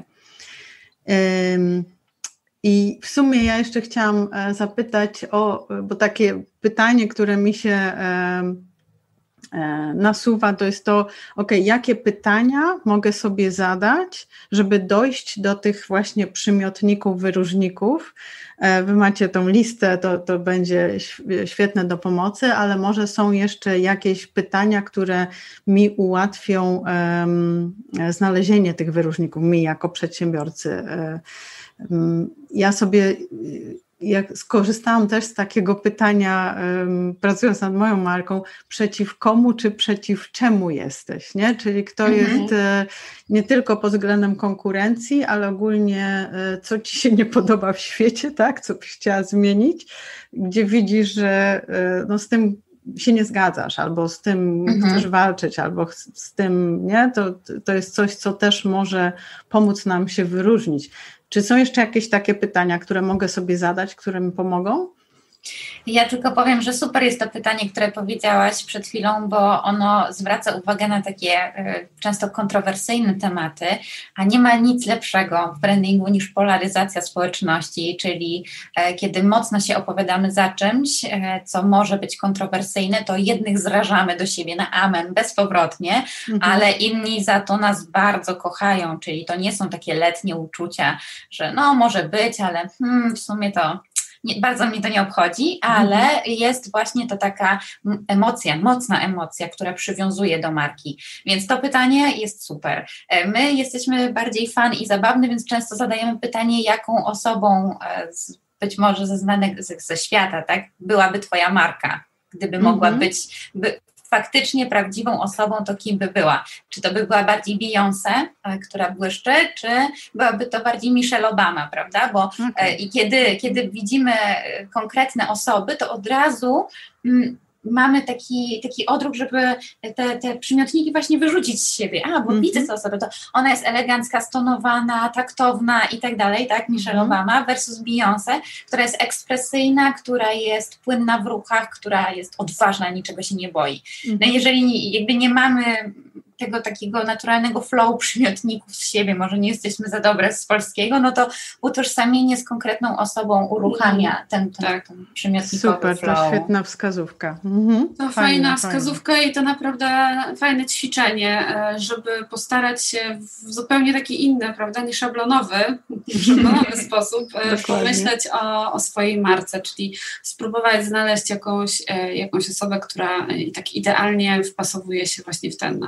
I w sumie ja jeszcze chciałam zapytać o, bo takie pytanie, które mi się nasuwa, to jest to, ok, jakie pytania mogę sobie zadać, żeby dojść do tych właśnie przymiotników, wyróżników. Wy macie tą listę, to, to będzie świetne do pomocy, ale może są jeszcze jakieś pytania, które mi ułatwią um, znalezienie tych wyróżników, mi jako przedsiębiorcy. Um, ja sobie jak skorzystałam też z takiego pytania, um, pracując nad moją marką, przeciw komu czy przeciw czemu jesteś, nie? Czyli kto mhm. jest e, nie tylko pod względem konkurencji, ale ogólnie e, co ci się nie podoba w świecie, tak? Co byś chciała zmienić, gdzie widzisz, że e, no, z tym się nie zgadzasz, albo z tym mhm. chcesz walczyć, albo z tym, nie? To, to jest coś, co też może pomóc nam się wyróżnić. Czy są jeszcze jakieś takie pytania, które mogę sobie zadać, które mi pomogą? Ja tylko powiem, że super jest to pytanie, które powiedziałaś przed chwilą, bo ono zwraca uwagę na takie y, często kontrowersyjne tematy, a nie ma nic lepszego w brandingu niż polaryzacja społeczności, czyli y, kiedy mocno się opowiadamy za czymś, y, co może być kontrowersyjne, to jednych zrażamy do siebie na amen bezpowrotnie, mhm. ale inni za to nas bardzo kochają, czyli to nie są takie letnie uczucia, że no może być, ale hmm, w sumie to Nie, bardzo mnie to nie obchodzi, ale mhm. jest właśnie to taka emocja, mocna emocja, która przywiązuje do marki. Więc to pytanie jest super. My jesteśmy bardziej fan i zabawny, więc często zadajemy pytanie, jaką osobą, z, być może ze znanych ze, ze świata, tak, byłaby twoja marka, gdyby mhm. mogła być by, faktycznie prawdziwą osobą, to kim by była? Czy to by była bardziej Beyoncé, która błyszczy, czy byłaby to bardziej Michelle Obama, prawda? Bo okay. i kiedy, kiedy widzimy konkretne osoby, to od razu mm, mamy taki, taki odruch, żeby te, te przymiotniki właśnie wyrzucić z siebie. A, bo mm-hmm. widzę tę osobę, to ona jest elegancka, stonowana, taktowna i tak dalej, tak? Michelle mm-hmm. Obama versus Beyoncé, która jest ekspresyjna, która jest płynna w ruchach, która jest odważna, niczego się nie boi. Mm-hmm. No jeżeli jakby nie mamy tego takiego naturalnego flow przymiotników z siebie, może nie jesteśmy za dobre z polskiego, no to utożsamienie z konkretną osobą uruchamia ten, ten, tak. ten przymiotnikowy Super, flow. to świetna wskazówka. Mhm. To fajna, fajna wskazówka fajna. I to naprawdę fajne ćwiczenie, żeby postarać się w zupełnie taki inny, prawda, nie szablonowy, szablonowy sposób pomyśleć o, o swojej marce, czyli spróbować znaleźć jakąś, jakąś osobę, która tak idealnie wpasowuje się właśnie w ten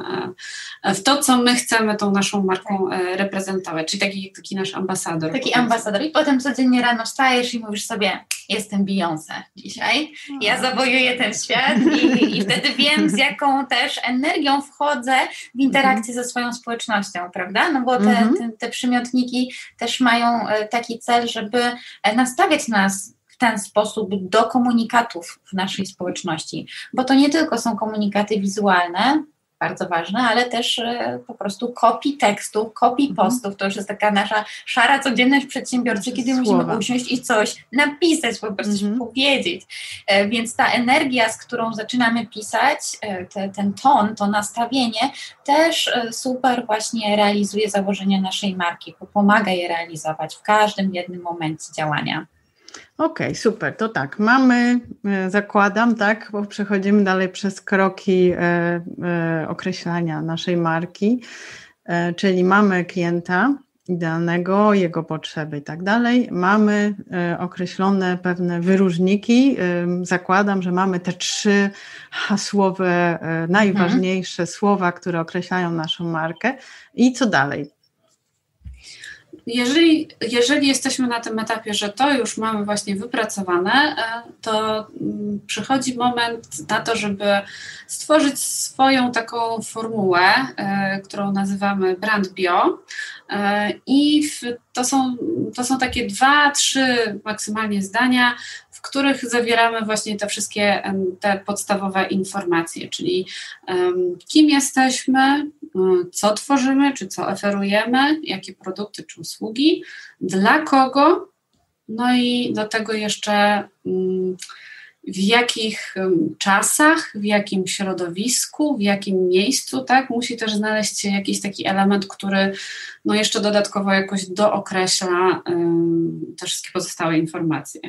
w to, co my chcemy tą naszą marką reprezentować, czyli taki, taki nasz ambasador. Taki ambasador i potem codziennie rano wstajesz i mówisz sobie, jestem Beyoncé dzisiaj, ja zawojuję ten świat i, i wtedy wiem, z jaką też energią wchodzę w interakcję ze swoją społecznością, prawda? No bo te, te, te przymiotniki też mają taki cel, żeby nastawiać nas w ten sposób do komunikatów w naszej społeczności, bo to nie tylko są komunikaty wizualne, bardzo ważne, ale też e, po prostu kopii tekstów, kopii postów. To już jest taka nasza szara codzienność przedsiębiorcy, kiedy Słowa. musimy usiąść i coś napisać, po prostu coś powiedzieć. E, więc ta energia, z którą zaczynamy pisać, e, te, ten ton, to nastawienie też e, super właśnie realizuje założenia naszej marki, pomaga je realizować w każdym jednym momencie działania. Okej, okay, super, to tak, mamy, zakładam, tak, bo przechodzimy dalej przez kroki e, e, określania naszej marki, e, czyli mamy klienta idealnego, jego potrzeby i tak dalej, mamy e, określone pewne wyróżniki, e, zakładam, że mamy te trzy hasłowe, e, najważniejsze mhm. słowa, które określają naszą markę i co dalej? Jeżeli, jeżeli jesteśmy na tym etapie, że to już mamy właśnie wypracowane, to przychodzi moment na to, żeby stworzyć swoją taką formułę, którą nazywamy Brand Bio. I to są, to są takie dwa, trzy maksymalnie zdania, w których zawieramy właśnie te wszystkie te podstawowe informacje, czyli um, kim jesteśmy, co tworzymy, czy co oferujemy, jakie produkty czy usługi, dla kogo, no i do tego jeszcze um, w jakich um, czasach, w jakim środowisku, w jakim miejscu, tak, musi też znaleźć się jakiś taki element, który no jeszcze dodatkowo jakoś dookreśla um, te wszystkie pozostałe informacje.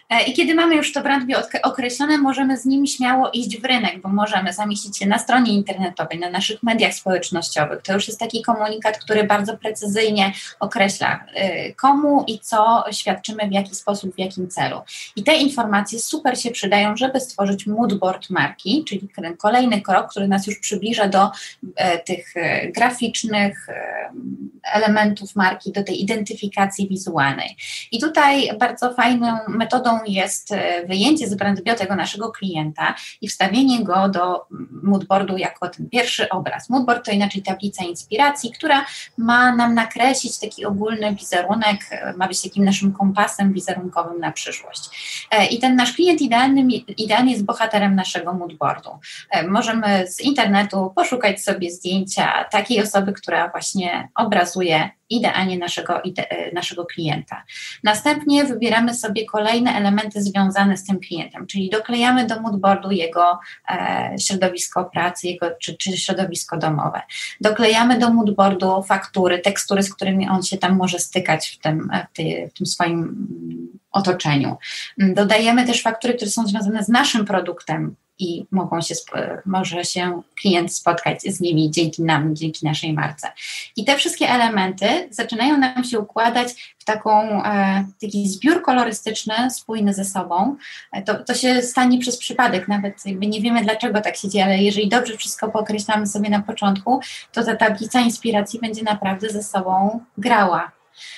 I kiedy mamy już to brand bio określone, możemy z nim śmiało iść w rynek, bo możemy zamieścić się na stronie internetowej, na naszych mediach społecznościowych. To już jest taki komunikat, który bardzo precyzyjnie określa, komu i co świadczymy, w jaki sposób, w jakim celu. I te informacje super się przydają, żeby stworzyć moodboard marki, czyli kolejny krok, który nas już przybliża do tych graficznych elementów marki, do tej identyfikacji wizualnej. I tutaj bardzo fajną metodą jest wyjęcie z BrandBio tego naszego klienta i wstawienie go do moodboardu jako ten pierwszy obraz. Moodboard to inaczej tablica inspiracji, która ma nam nakreślić taki ogólny wizerunek, ma być takim naszym kompasem wizerunkowym na przyszłość. I ten nasz klient idealny, idealnie jest bohaterem naszego moodboardu. Możemy z internetu poszukać sobie zdjęcia takiej osoby, która właśnie obrazuje idealnie naszego, ide, naszego klienta. Następnie wybieramy sobie kolejne elementy związane z tym klientem, czyli doklejamy do moodboardu jego e, środowisko pracy, jego, czy, czy środowisko domowe. Doklejamy do moodboardu faktury, tekstury, z którymi on się tam może stykać w tym, w ty, w tym swoim otoczeniu. Dodajemy też faktury, które są związane z naszym produktem, i mogą się, może się klient spotkać z nimi dzięki nam, dzięki naszej marce. I te wszystkie elementy zaczynają nam się układać w taką, e, taki zbiór kolorystyczny, spójny ze sobą. To, to się stanie przez przypadek, nawet jakby nie wiemy, dlaczego tak się dzieje, ale jeżeli dobrze wszystko pookreślamy sobie na początku, to ta tablica inspiracji będzie naprawdę ze sobą grała.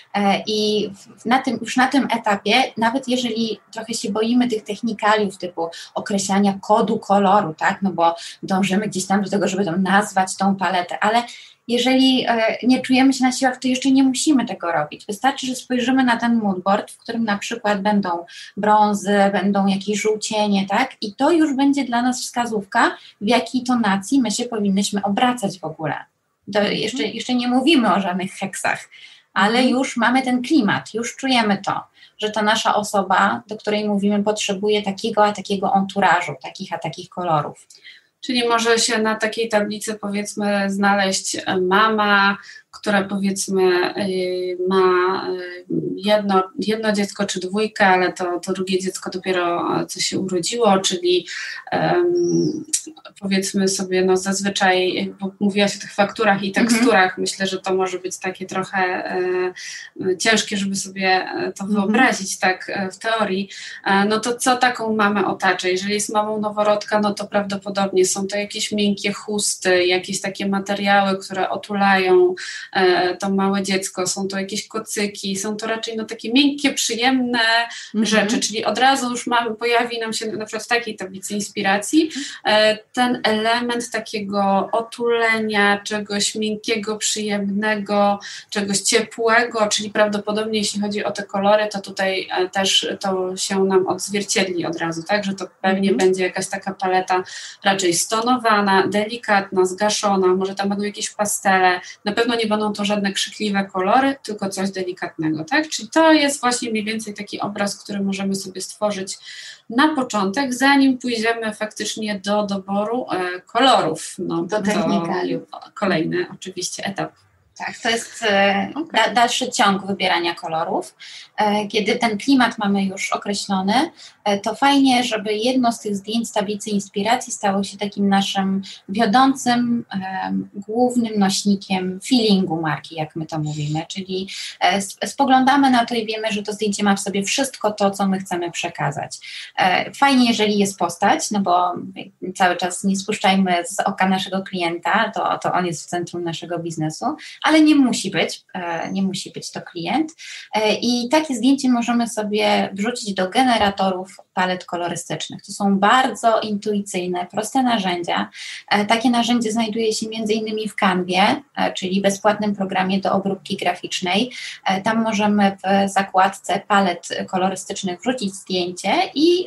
I na tym, już na tym etapie, nawet jeżeli trochę się boimy tych technikaliów typu określania kodu koloru, tak, no bo dążymy gdzieś tam do tego, żeby tam nazwać tą paletę, ale jeżeli nie czujemy się na siłach, to jeszcze nie musimy tego robić. Wystarczy, że spojrzymy na ten moodboard, w którym na przykład będą brązy, będą jakieś żółcienie, tak? I to już będzie dla nas wskazówka, w jakiej tonacji my się powinnyśmy obracać w ogóle. To jeszcze, jeszcze nie mówimy o żadnych heksach, ale już mamy ten klimat, już czujemy to, że ta nasza osoba, do której mówimy, potrzebuje takiego a takiego enturażu, takich a takich kolorów. Czyli może się na takiej tablicy, powiedzmy, znaleźć mama, która, powiedzmy, ma jedno, jedno dziecko czy dwójkę, ale to, to drugie dziecko dopiero co się urodziło, czyli um, powiedzmy sobie, no zazwyczaj, bo mówiłaś o tych fakturach i teksturach, mm-hmm. myślę, że to może być takie trochę e, ciężkie, żeby sobie to mm-hmm. wyobrazić tak e, w teorii. E, no to co taką mamę otacza? Jeżeli jest mamą noworodka, no to prawdopodobnie są to jakieś miękkie chusty, jakieś takie materiały, które otulają to małe dziecko, są to jakieś kocyki, są to raczej no, takie miękkie, przyjemne mm-hmm. rzeczy, czyli od razu już mamy, pojawi nam się na przykład w takiej tablicy inspiracji e, ten element takiego otulenia, czegoś miękkiego, przyjemnego, czegoś ciepłego, czyli prawdopodobnie jeśli chodzi o te kolory, to tutaj e, też to się nam odzwierciedli od razu, tak, że to pewnie mm-hmm. będzie jakaś taka paleta raczej stonowana, delikatna, zgaszona, może tam będą jakieś pastele, na pewno nie będą to żadne krzykliwe kolory, tylko coś delikatnego, tak? Czyli to jest właśnie mniej więcej taki obraz, który możemy sobie stworzyć na początek, zanim pójdziemy faktycznie do doboru e, kolorów. No, do technikali. Kolejny oczywiście etap. Tak, to jest e, okay. da, dalszy ciąg wybierania kolorów. E, kiedy ten klimat mamy już określony, e, to fajnie, żeby jedno z tych zdjęć z tablicy inspiracji stało się takim naszym wiodącym, e, głównym nośnikiem feelingu marki, jak my to mówimy, czyli e, spoglądamy na to i wiemy, że to zdjęcie ma w sobie wszystko to, co my chcemy przekazać. E, fajnie, jeżeli jest postać, no bo cały czas nie spuszczajmy z oka naszego klienta, to, to on jest w centrum naszego biznesu, ale nie musi być, nie musi być to klient. I takie zdjęcie możemy sobie wrzucić do generatorów palet kolorystycznych. To są bardzo intuicyjne, proste narzędzia. Takie narzędzie znajduje się między innymi w Canwie, czyli bezpłatnym programie do obróbki graficznej. Tam możemy w zakładce palet kolorystycznych wrzucić zdjęcie i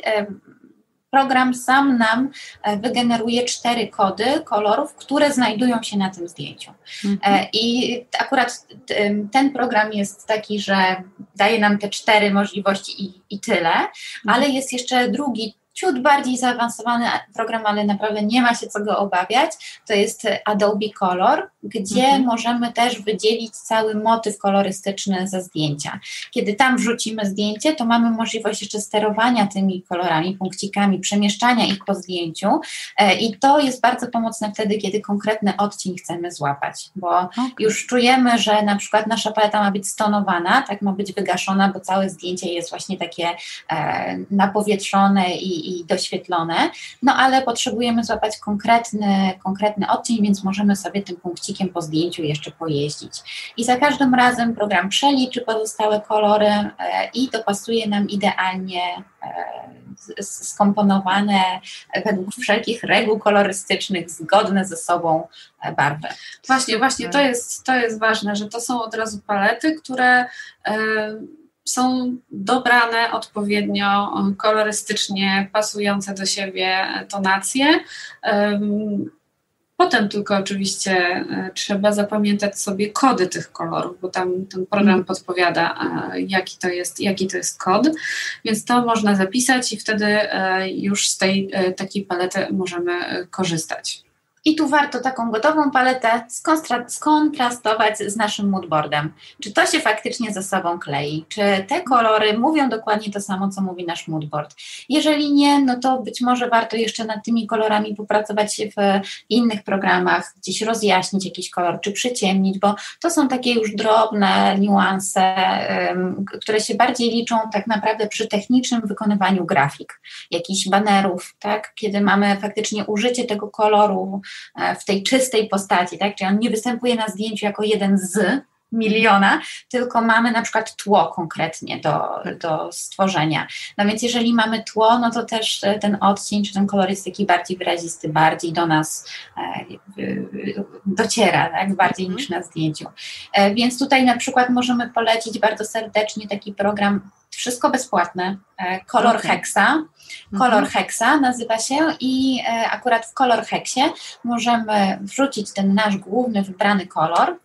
program sam nam wygeneruje cztery kody kolorów, które znajdują się na tym zdjęciu. Mhm. I akurat ten program jest taki, że daje nam te cztery możliwości i, i tyle, mhm. ale jest jeszcze drugi ciut bardziej zaawansowany program, ale naprawdę nie ma się co go obawiać, to jest Adobe Color, gdzie mhm. możemy też wydzielić cały motyw kolorystyczny ze zdjęcia. Kiedy tam wrzucimy zdjęcie, to mamy możliwość jeszcze sterowania tymi kolorami, punkcikami, przemieszczania ich po zdjęciu i to jest bardzo pomocne wtedy, kiedy konkretny odcień chcemy złapać, bo okay. już czujemy, że na przykład nasza paleta ma być stonowana, tak ma być wygaszona, bo całe zdjęcie jest właśnie takie e, napowietrzone i, i doświetlone, no ale potrzebujemy złapać konkretny, konkretny odcień, więc możemy sobie tym punkcikiem po zdjęciu jeszcze pojeździć. I za każdym razem program przeliczy pozostałe kolory e, i dopasuje nam idealnie e, skomponowane według wszelkich reguł kolorystycznych, zgodne ze sobą barwy. Właśnie, właśnie to jest, to jest ważne, że to są od razu palety, które e, są dobrane odpowiednio, kolorystycznie pasujące do siebie tonacje. E, Potem tylko oczywiście trzeba zapamiętać sobie kody tych kolorów, bo tam ten program mm. podpowiada, jaki to jest, jaki to jest kod, więc to można zapisać i wtedy już z tej takiej palety możemy korzystać. I tu warto taką gotową paletę skonstra- skontrastować z naszym moodboardem. Czy to się faktycznie ze sobą klei? Czy te kolory mówią dokładnie to samo, co mówi nasz moodboard? Jeżeli nie, no to być może warto jeszcze nad tymi kolorami popracować w innych programach, gdzieś rozjaśnić jakiś kolor, czy przyciemnić, bo to są takie już drobne niuanse, um, które się bardziej liczą tak naprawdę przy technicznym wykonywaniu grafik, jakichś banerów, tak? Kiedy mamy faktycznie użycie tego koloru w tej czystej postaci, tak? Czyli on nie występuje na zdjęciu jako jeden z miliona, tylko mamy na przykład tło konkretnie do, do stworzenia. No więc jeżeli mamy tło, no to też ten odcień, czy ten kolor jest taki bardziej wyrazisty, bardziej do nas e, dociera, tak? Bardziej niż na zdjęciu. E, więc tutaj na przykład możemy polecić bardzo serdecznie taki program, wszystko bezpłatne, Color okay. Hexa. Color mhm. Hexa nazywa się i akurat w Color Hexie możemy wrzucić ten nasz główny wybrany kolor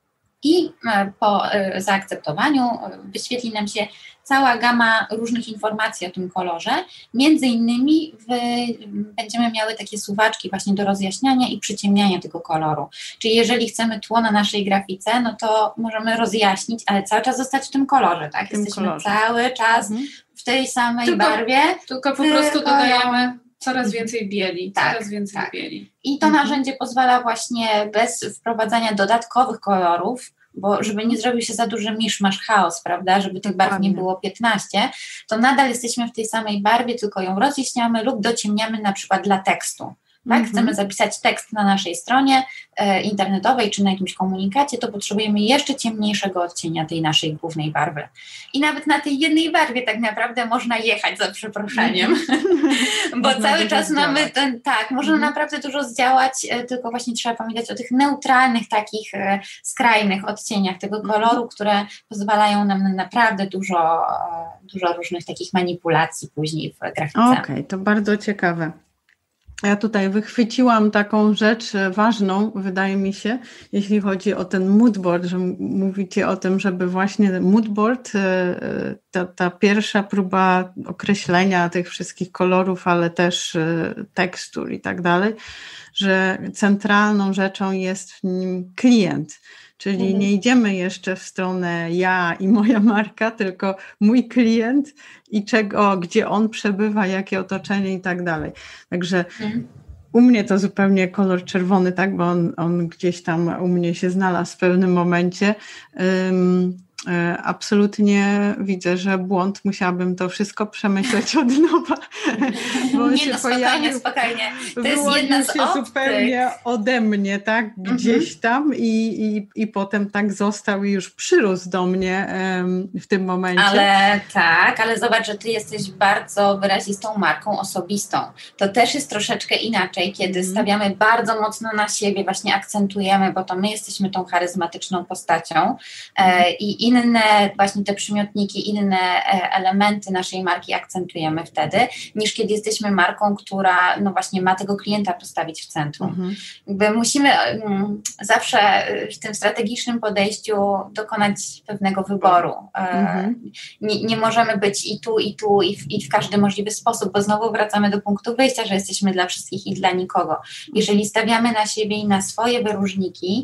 i po zaakceptowaniu wyświetli nam się cała gama różnych informacji o tym kolorze. Między innymi w, będziemy miały takie suwaczki właśnie do rozjaśniania i przyciemniania tego koloru. Czyli jeżeli chcemy tło na naszej grafice, no to możemy rozjaśnić, ale cały czas zostać w tym kolorze, tak? Tym Jesteśmy kolorze. cały czas mhm. w tej samej tylko, barwie. Tylko po prostu dodajemy coraz więcej bieli, tak, coraz więcej tak. bieli. I to mhm. narzędzie pozwala właśnie bez wprowadzania dodatkowych kolorów, bo żeby nie zrobił się za duży miszmasz, chaos, prawda, żeby tych barw nie było piętnaście, to nadal jesteśmy w tej samej barwie, tylko ją rozjaśniamy lub dociemniamy na przykład dla tekstu. Tak? Mm-hmm. Chcemy zapisać tekst na naszej stronie e, internetowej czy na jakimś komunikacie, to potrzebujemy jeszcze ciemniejszego odcienia tej naszej głównej barwy. I nawet na tej jednej barwie tak naprawdę można jechać, za przeproszeniem, mm-hmm. bo cały czas zdziałać. mamy ten, tak, można mm-hmm. naprawdę dużo zdziałać, e, tylko właśnie trzeba pamiętać o tych neutralnych, takich e, skrajnych odcieniach tego koloru, mm-hmm. które pozwalają nam na naprawdę dużo, e, dużo różnych takich manipulacji później w grafice. Okej, okay, to bardzo ciekawe. Ja tutaj wychwyciłam taką rzecz ważną, wydaje mi się, jeśli chodzi o ten moodboard, że mówicie o tym, żeby właśnie moodboard, ta, ta pierwsza próba określenia tych wszystkich kolorów, ale też tekstur i tak dalej, że centralną rzeczą jest w nim klient. Czyli mhm. nie idziemy jeszcze w stronę ja i moja marka, tylko mój klient i czego, gdzie on przebywa, jakie otoczenie i tak dalej. Także mhm. u mnie to zupełnie kolor czerwony, tak, bo on, on gdzieś tam u mnie się znalazł w pewnym momencie. Um, Absolutnie widzę, że błąd, musiałabym to wszystko przemyśleć od nowa. Bo nie, się no spokojnie, pojawił, spokojnie. To jest jedna z się optyk. zupełnie ode mnie, tak, gdzieś mm-hmm. tam i, i, i potem tak został i już przyrósł do mnie um, w tym momencie. Ale tak, ale zobacz, że ty jesteś bardzo wyrazistą marką osobistą. To też jest troszeczkę inaczej, kiedy mm. stawiamy bardzo mocno na siebie, właśnie akcentujemy, bo to my jesteśmy tą charyzmatyczną postacią e, i, i inne właśnie te przymiotniki, inne elementy naszej marki akcentujemy wtedy, niż kiedy jesteśmy marką, która no właśnie ma tego klienta postawić w centrum. Mhm. Jakby musimy um, zawsze w tym strategicznym podejściu dokonać pewnego wyboru. Mhm. Nie, nie możemy być i tu, i tu, i w, i w każdy możliwy sposób, bo znowu wracamy do punktu wyjścia, że jesteśmy dla wszystkich i dla nikogo. Jeżeli stawiamy na siebie i na swoje wyróżniki,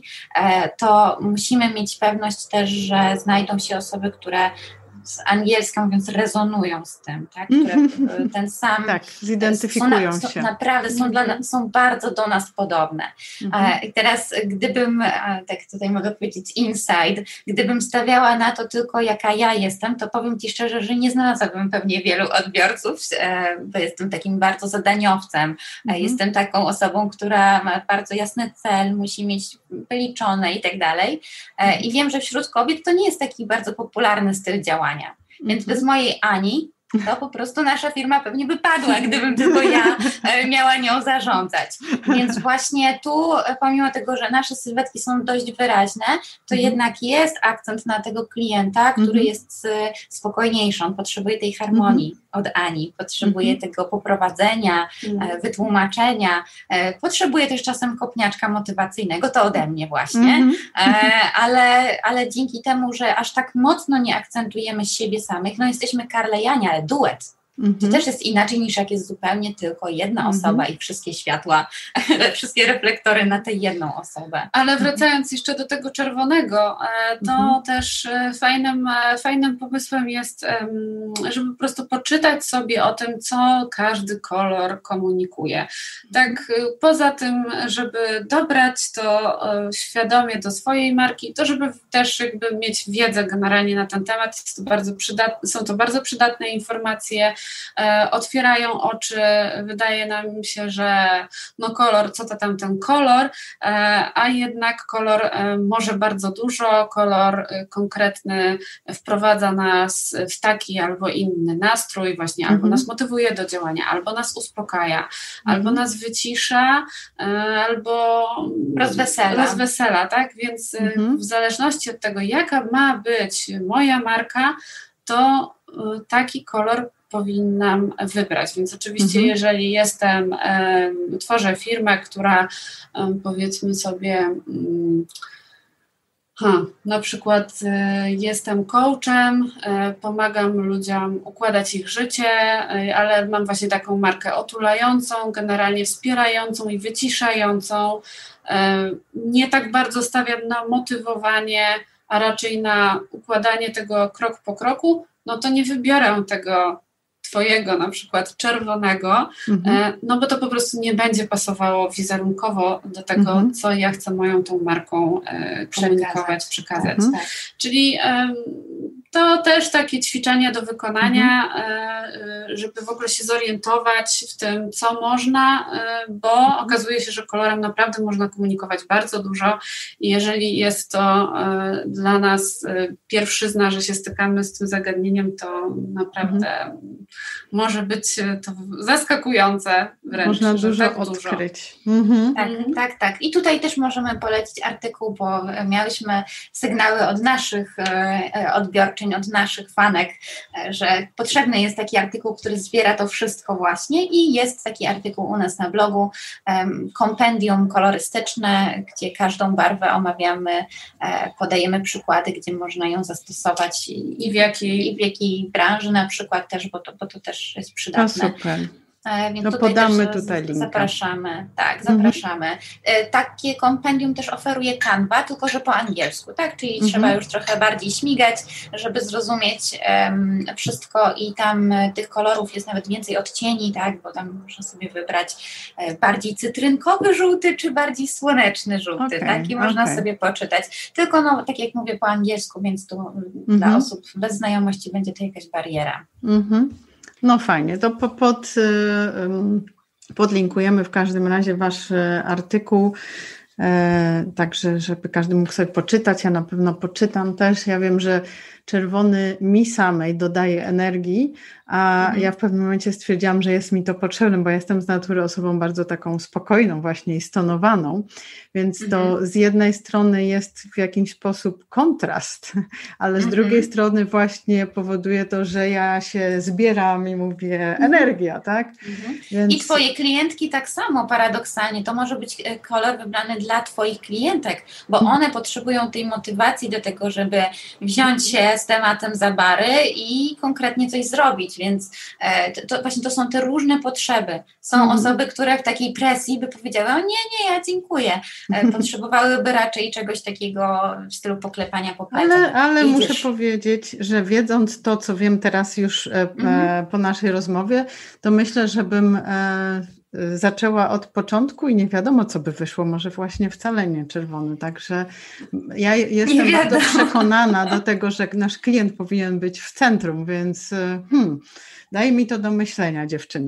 to musimy mieć pewność też, że znajdą się osoby, które z angielską, więc rezonują z tym, tak? Które ten sam... tak, zidentyfikują są na, się. Są, naprawdę są, dla, są bardzo do nas podobne. Mhm. I teraz gdybym, tak tutaj mogę powiedzieć inside, gdybym stawiała na to tylko jaka ja jestem, to powiem Ci szczerze, że nie znalazłabym pewnie wielu odbiorców, bo jestem takim bardzo zadaniowcem. Mhm. Jestem taką osobą, która ma bardzo jasny cel, musi mieć wyliczone i tak dalej. I wiem, że wśród kobiet to nie jest taki bardzo popularny styl działania. Więc bez mojej Ani to po prostu nasza firma pewnie by padła, gdybym tylko ja miała nią zarządzać. Więc właśnie tu, pomimo tego, że nasze sylwetki są dość wyraźne, to mhm. jednak jest akcent na tego klienta, który mhm. jest spokojniejszy, on potrzebuje tej harmonii mhm. od Ani, potrzebuje mhm. tego poprowadzenia, mhm. wytłumaczenia, potrzebuje też czasem kopniaczka motywacyjnego, to ode mnie właśnie, mhm. ale, ale dzięki temu, że aż tak mocno nie akcentujemy siebie samych, no jesteśmy Karlejani, ale duet. Mm-hmm. To też jest inaczej niż jak jest zupełnie tylko jedna mm-hmm. osoba i wszystkie światła, wszystkie reflektory na tę jedną osobę. Ale wracając mm-hmm. jeszcze do tego czerwonego, to mm-hmm. też fajnym, fajnym pomysłem jest, żeby po prostu poczytać sobie o tym, co każdy kolor komunikuje. Tak poza tym, żeby dobrać to świadomie do swojej marki, to żeby też jakby mieć wiedzę generalnie na ten temat, jest to bardzo przydatne, są to bardzo przydatne informacje, otwierają oczy, wydaje nam się, że no kolor, co to tam ten kolor, a jednak kolor może bardzo dużo, kolor konkretny wprowadza nas w taki albo inny nastrój, właśnie albo mm-hmm. nas motywuje do działania, albo nas uspokaja, mm-hmm. albo nas wycisza, albo rozwesela, rozwesela, tak? Więc mm-hmm. w zależności od tego, jaka ma być moja marka, to taki kolor powinnam wybrać. Więc oczywiście, mhm. jeżeli jestem, e, tworzę firmę, która e, powiedzmy sobie mm, ha, na przykład e, jestem coachem, e, pomagam ludziom układać ich życie, e, ale mam właśnie taką markę otulającą, generalnie wspierającą i wyciszającą. E, nie tak bardzo stawiam na motywowanie, a raczej na układanie tego krok po kroku, no to nie wybiorę tego twojego na przykład czerwonego, mhm. no bo to po prostu nie będzie pasowało wizerunkowo do tego, mhm. co ja chcę moją tą marką e, komunikować, przekazać. Mhm. Tak. Czyli e, to też takie ćwiczenia do wykonania, mhm. e, żeby w ogóle się zorientować w tym, co można, e, bo mhm. okazuje się, że kolorem naprawdę można komunikować bardzo dużo i jeżeli jest to e, dla nas e, pierwszyzna, że się stykamy z tym zagadnieniem, to naprawdę mhm. może być to zaskakujące wręcz. Można dużo tak odkryć. Dużo. Mhm. Tak, mhm. tak, tak. I tutaj też możemy polecić artykuł, bo miałyśmy sygnały od naszych e, odbiorczyń, od naszych fanek, e, że potrzebny jest taki artykuł, który zbiera to wszystko właśnie i jest taki artykuł u nas na blogu, e, kompendium kolorystyczne, gdzie każdą barwę omawiamy, e, podajemy przykłady, gdzie można ją zastosować i, I, w, jakiej... i w jakiej branży na przykład też, bo to, bo to też jest przydatne. To super. Więc no tutaj podamy też tutaj linka. Zapraszamy, tak, zapraszamy. Mhm. Takie kompendium też oferuje Canva, tylko że po angielsku, tak, czyli mhm. trzeba już trochę bardziej śmigać, żeby zrozumieć um, wszystko i tam tych kolorów jest nawet więcej odcieni, tak, bo tam można sobie wybrać bardziej cytrynkowy żółty, czy bardziej słoneczny żółty, okay, tak, i można okay. sobie poczytać. Tylko no, tak jak mówię, po angielsku, więc tu mhm. dla osób bez znajomości będzie to jakaś bariera. Mhm. No fajnie, to po, pod, podlinkujemy w każdym razie wasz artykuł, także żeby każdy mógł sobie poczytać, ja na pewno poczytam też, ja wiem, że czerwony mi samej dodaje energii, a mhm. ja w pewnym momencie stwierdziłam, że jest mi to potrzebne, bo jestem z natury osobą bardzo taką spokojną właśnie i stonowaną, więc mhm. to z jednej strony jest w jakiś sposób kontrast, ale z mhm. drugiej strony właśnie powoduje to, że ja się zbieram i mówię mhm. energia, tak? Mhm. Więc... I twoje klientki tak samo paradoksalnie, to może być kolor wybrany dla twoich klientek, bo mhm. one potrzebują tej motywacji do tego, żeby wziąć się z tematem za bary i konkretnie coś zrobić. Więc e, to, to właśnie to są te różne potrzeby. Są mm. osoby, które w takiej presji by powiedziały, o nie, nie, ja dziękuję. E, potrzebowałyby raczej czegoś takiego w stylu poklepania po plecach. Ale, ale muszę powiedzieć, że wiedząc to, co wiem teraz już e, mm. po naszej rozmowie, to myślę, żebym e, zaczęła od początku i nie wiadomo, co by wyszło, może właśnie wcale nie czerwony, także ja jestem bardzo przekonana do tego, że nasz klient powinien być w centrum, więc hmm, daj mi to do myślenia, dziewczyny.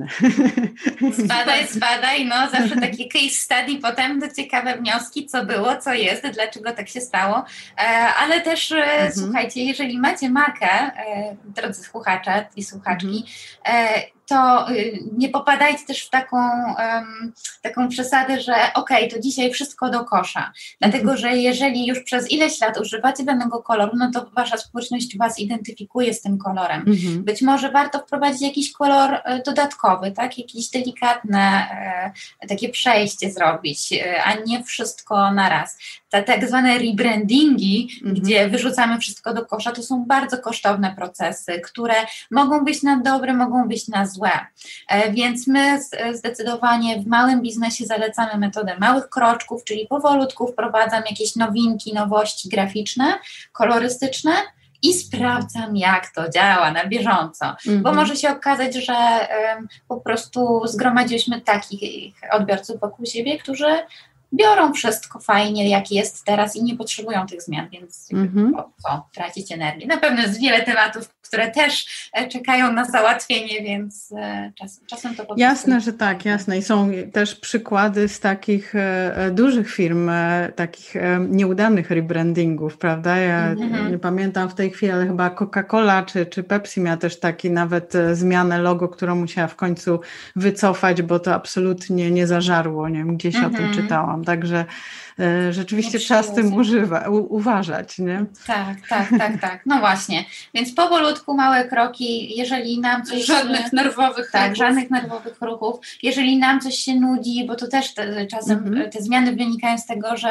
Zbadaj, zbadaj, no zawsze taki case study, potem te ciekawe wnioski, co było, co jest, dlaczego tak się stało, ale też mhm. słuchajcie, jeżeli macie markę, drodzy słuchacze i słuchaczki, mhm. to nie popadajcie też w taką, um, taką przesadę, że okej, okay, to dzisiaj wszystko do kosza. Dlatego, że jeżeli już przez ileś lat używacie danego koloru, no to wasza społeczność was identyfikuje z tym kolorem. Mhm. Być może warto wprowadzić jakiś kolor e, dodatkowy, tak? Jakieś delikatne e, takie przejście zrobić, e, a nie wszystko na raz. Te tak zwane rebrandingi, mhm. gdzie wyrzucamy wszystko do kosza, to są bardzo kosztowne procesy, które mogą być na dobre, mogą być na złe. E, więc my zdecydowanie w małym biznesie zalecamy metodę małych kroczków, czyli powolutku wprowadzam jakieś nowinki, nowości graficzne, kolorystyczne i sprawdzam, jak to działa na bieżąco, mm-hmm. bo może się okazać, że um, po prostu zgromadziłyśmy takich odbiorców wokół siebie, którzy biorą wszystko fajnie, jak jest teraz i nie potrzebują tych zmian, więc mm-hmm. po co tracić energię? Na pewno jest wiele tematów, które też czekają na załatwienie, więc czas, czasem to po prostu... Jasne, że tak, jasne. I są też przykłady z takich e, dużych firm, e, takich e, nieudanych rebrandingów, prawda? Ja mm-hmm. nie pamiętam w tej chwili, ale chyba Coca-Cola czy, czy Pepsi miała też taki nawet e, zmianę logo, którą musiała w końcu wycofać, bo to absolutnie nie zażarło, nie wiem, gdzieś mm-hmm. o tym czytałam. Także e, rzeczywiście trzeba z tym używa, u, uważać, nie? Tak, tak, tak, tak. No właśnie. Więc powolutku, małe kroki, jeżeli nam coś... Żadnych nerwowych Tak, ruchów. żadnych nerwowych ruchów. Jeżeli nam coś się nudzi, bo to też te, czasem mm-hmm. te zmiany wynikają z tego, że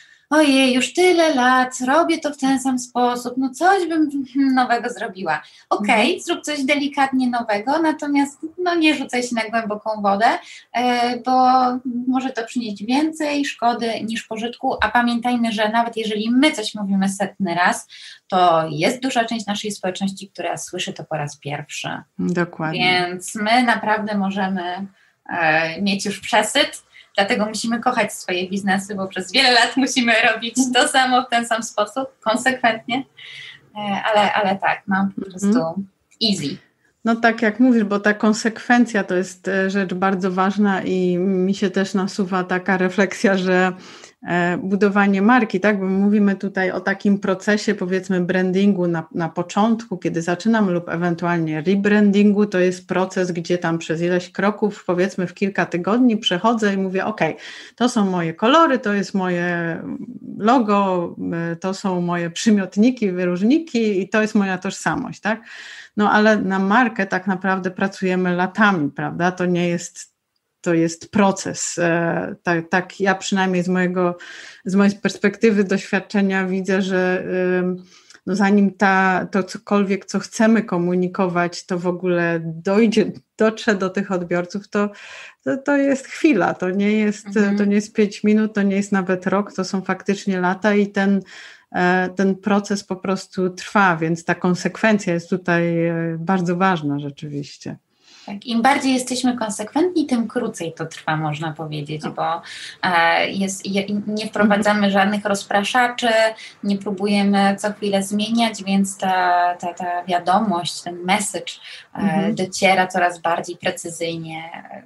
ojej, już tyle lat, robię to w ten sam sposób, no coś bym nowego zrobiła. Okej, okay, zrób coś delikatnie nowego, natomiast no nie rzucaj się na głęboką wodę, e, bo może to przynieść więcej szkody niż pożytku, a pamiętajmy, że nawet jeżeli my coś mówimy setny raz, to jest duża część naszej społeczności, która słyszy to po raz pierwszy. Dokładnie. Więc my naprawdę możemy e, mieć już przesyt. Dlatego musimy kochać swoje biznesy, bo przez wiele lat musimy robić to samo w ten sam sposób, konsekwentnie, ale, ale tak, no po prostu easy. No tak jak mówisz, bo ta konsekwencja to jest rzecz bardzo ważna i mi się też nasuwa taka refleksja, że budowanie marki, tak, bo mówimy tutaj o takim procesie, powiedzmy, brandingu na, na początku, kiedy zaczynam, lub ewentualnie rebrandingu, to jest proces, gdzie tam przez ileś kroków, powiedzmy w kilka tygodni przechodzę i mówię, ok, to są moje kolory, to jest moje logo, to są moje przymiotniki, wyróżniki i to jest moja tożsamość, tak, no ale na markę tak naprawdę pracujemy latami, prawda, to nie jest To jest proces. Tak, tak ja przynajmniej z mojego, z mojej perspektywy doświadczenia widzę, że no zanim ta, to cokolwiek, co chcemy komunikować, to w ogóle dojdzie, dotrze do tych odbiorców, to, to, to jest chwila, to nie jest, mhm. to nie jest pięć minut, to nie jest nawet rok, to są faktycznie lata i ten, ten proces po prostu trwa, więc ta konsekwencja jest tutaj bardzo ważna rzeczywiście. Tak, im bardziej jesteśmy konsekwentni, tym krócej to trwa, można powiedzieć, bo jest, nie wprowadzamy żadnych rozpraszaczy, nie próbujemy co chwilę zmieniać, więc ta, ta, ta wiadomość, ten message mhm. dociera coraz bardziej precyzyjnie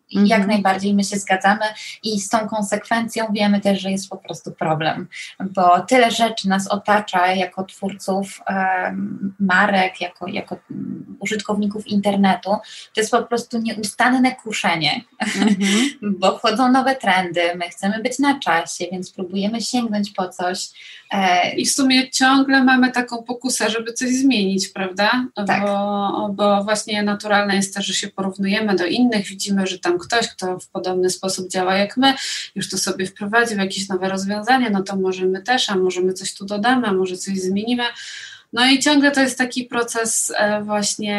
I jak najbardziej my się zgadzamy i z tą konsekwencją wiemy też, że jest po prostu problem, bo tyle rzeczy nas otacza jako twórców um, marek, jako, jako użytkowników internetu, to jest po prostu nieustanne kuszenie, mm-hmm. bo wchodzą nowe trendy, my chcemy być na czasie, więc próbujemy sięgnąć po coś. E... I w sumie ciągle mamy taką pokusę, żeby coś zmienić, prawda? Tak. Bo, bo właśnie naturalne jest też, że się porównujemy do innych, widzimy, że tam ktoś, kto w podobny sposób działa jak my, już to sobie wprowadził jakieś nowe rozwiązanie, no to może my też, a może my coś tu dodamy, a może coś zmienimy. No i ciągle to jest taki proces e, właśnie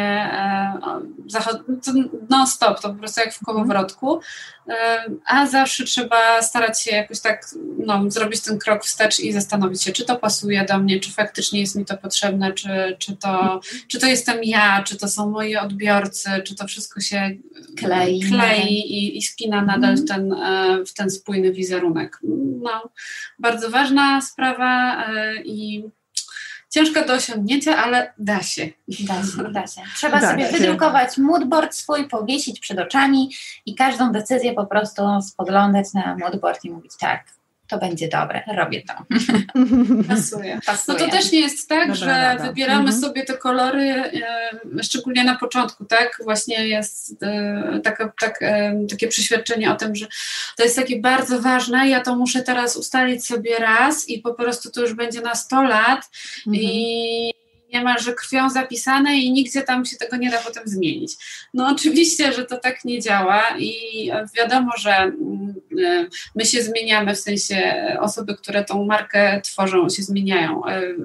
e, non-stop, to po prostu jak w kołowrotku, e, a zawsze trzeba starać się jakoś tak no, zrobić ten krok wstecz i zastanowić się, czy to pasuje do mnie, czy faktycznie jest mi to potrzebne, czy, czy, to, czy to jestem ja, czy to są moi odbiorcy, czy to wszystko się klei, klei i, i spina nadal w ten, e, w ten spójny wizerunek. No, bardzo ważna sprawa e, i ciężko do osiągnięcia, ale da się. Da się, da się. Trzeba da sobie się. wydrukować moodboard swój, powiesić przed oczami i każdą decyzję po prostu spoglądać na moodboard i mówić tak, to będzie dobre, robię to. Pasuje. Pasuje. No to też nie jest tak, Dobra że rada. wybieramy Mhm. sobie te kolory, e, szczególnie na początku, tak? Właśnie jest e, taka, tak, e, takie przeświadczenie o tym, że to jest takie bardzo ważne, ja to muszę teraz ustalić sobie raz i po prostu to już będzie na sto lat mhm. i niemalże krwią zapisane i nigdzie tam się tego nie da potem zmienić. No oczywiście, że to tak nie działa i wiadomo, że my się zmieniamy, w sensie osoby, które tą markę tworzą, się zmieniają.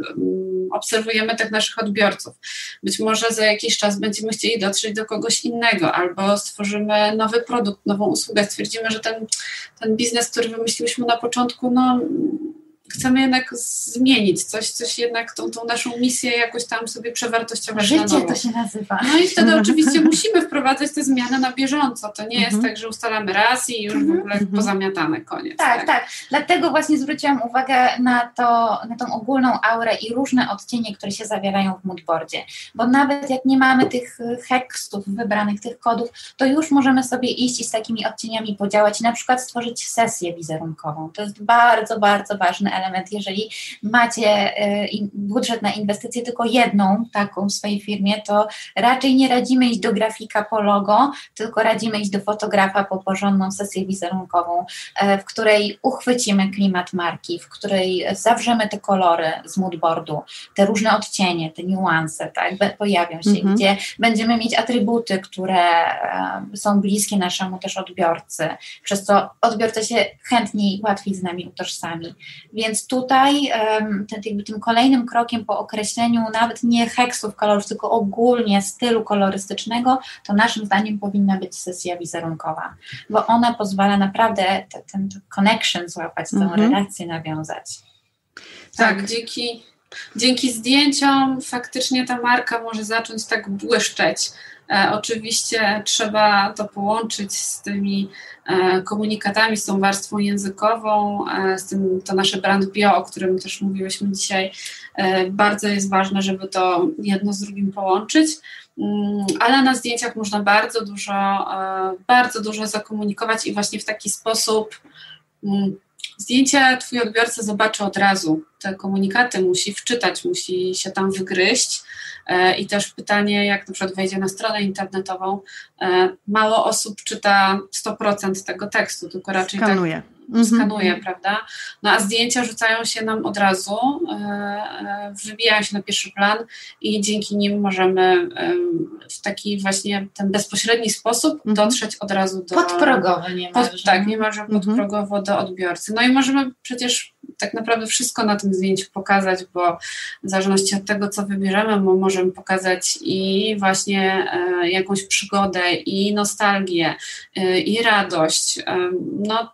Obserwujemy tych naszych odbiorców. Być może za jakiś czas będziemy chcieli dotrzeć do kogoś innego albo stworzymy nowy produkt, nową usługę, stwierdzimy, że ten, ten biznes, który wymyśliliśmy na początku, no chcemy jednak zmienić coś, coś jednak tą, tą naszą misję jakoś tam sobie przewartościować. Życie to się nazywa. No i wtedy oczywiście musimy wprowadzać te zmiany na bieżąco. To nie jest tak, że ustalamy raz i już w ogóle pozamiatane, koniec. Tak, tak, tak. Dlatego właśnie zwróciłam uwagę na, to, na tą ogólną aurę i różne odcienie, które się zawierają w moodboardzie. Bo nawet jak nie mamy tych heksów wybranych, tych kodów, to już możemy sobie iść i z takimi odcieniami podziałać i na przykład stworzyć sesję wizerunkową. To jest bardzo, bardzo ważny element. Jeżeli macie y, budżet na inwestycję tylko jedną taką w swojej firmie, to raczej nie radzimy iść do grafika po logo, tylko radzimy iść do fotografa po porządną sesję wizerunkową, y, w której uchwycimy klimat marki, w której zawrzemy te kolory z moodboardu, te różne odcienie, te niuanse, tak, pojawią się, mhm. gdzie będziemy mieć atrybuty, które y, są bliskie naszemu też odbiorcy, przez co odbiorca się chętniej, łatwiej z nami utożsami. Więc tutaj um, ten, jakby tym kolejnym krokiem po określeniu nawet nie heksów kolorów, tylko ogólnie stylu kolorystycznego, to naszym zdaniem powinna być sesja wizerunkowa, bo ona pozwala naprawdę te, ten connection złapać, tę mm-hmm. relację nawiązać. Tak, tak, dzięki, dzięki zdjęciom faktycznie ta marka może zacząć tak błyszczeć. E, oczywiście trzeba to połączyć z tymi e, komunikatami, z tą warstwą językową, e, z tym to nasze brand bio, o którym też mówiłyśmy dzisiaj. E, bardzo jest ważne, żeby to jedno z drugim połączyć, mm, ale na zdjęciach można bardzo dużo, e, bardzo dużo zakomunikować i właśnie w taki sposób mm, zdjęcie twój odbiorca zobaczy od razu. Te komunikaty musi wczytać, musi się tam wgryźć. E, I też pytanie, jak na przykład wejdzie na stronę internetową, e, mało osób czyta sto procent tego tekstu, tylko raczej skanuje. tak skanuje, mm-hmm. prawda? No a zdjęcia rzucają się nam od razu, e, wybijają się na pierwszy plan i dzięki nim możemy e, w taki właśnie ten bezpośredni sposób mm-hmm. dotrzeć od razu do... Podprogowo niemalże. Pod, tak, niemalże podprogowo mm-hmm. do odbiorcy. No i możemy przecież tak naprawdę wszystko na tym zdjęciu pokazać, bo w zależności od tego, co wybierzemy, możemy pokazać i właśnie e, jakąś przygodę, i nostalgię, e, i radość. E, no,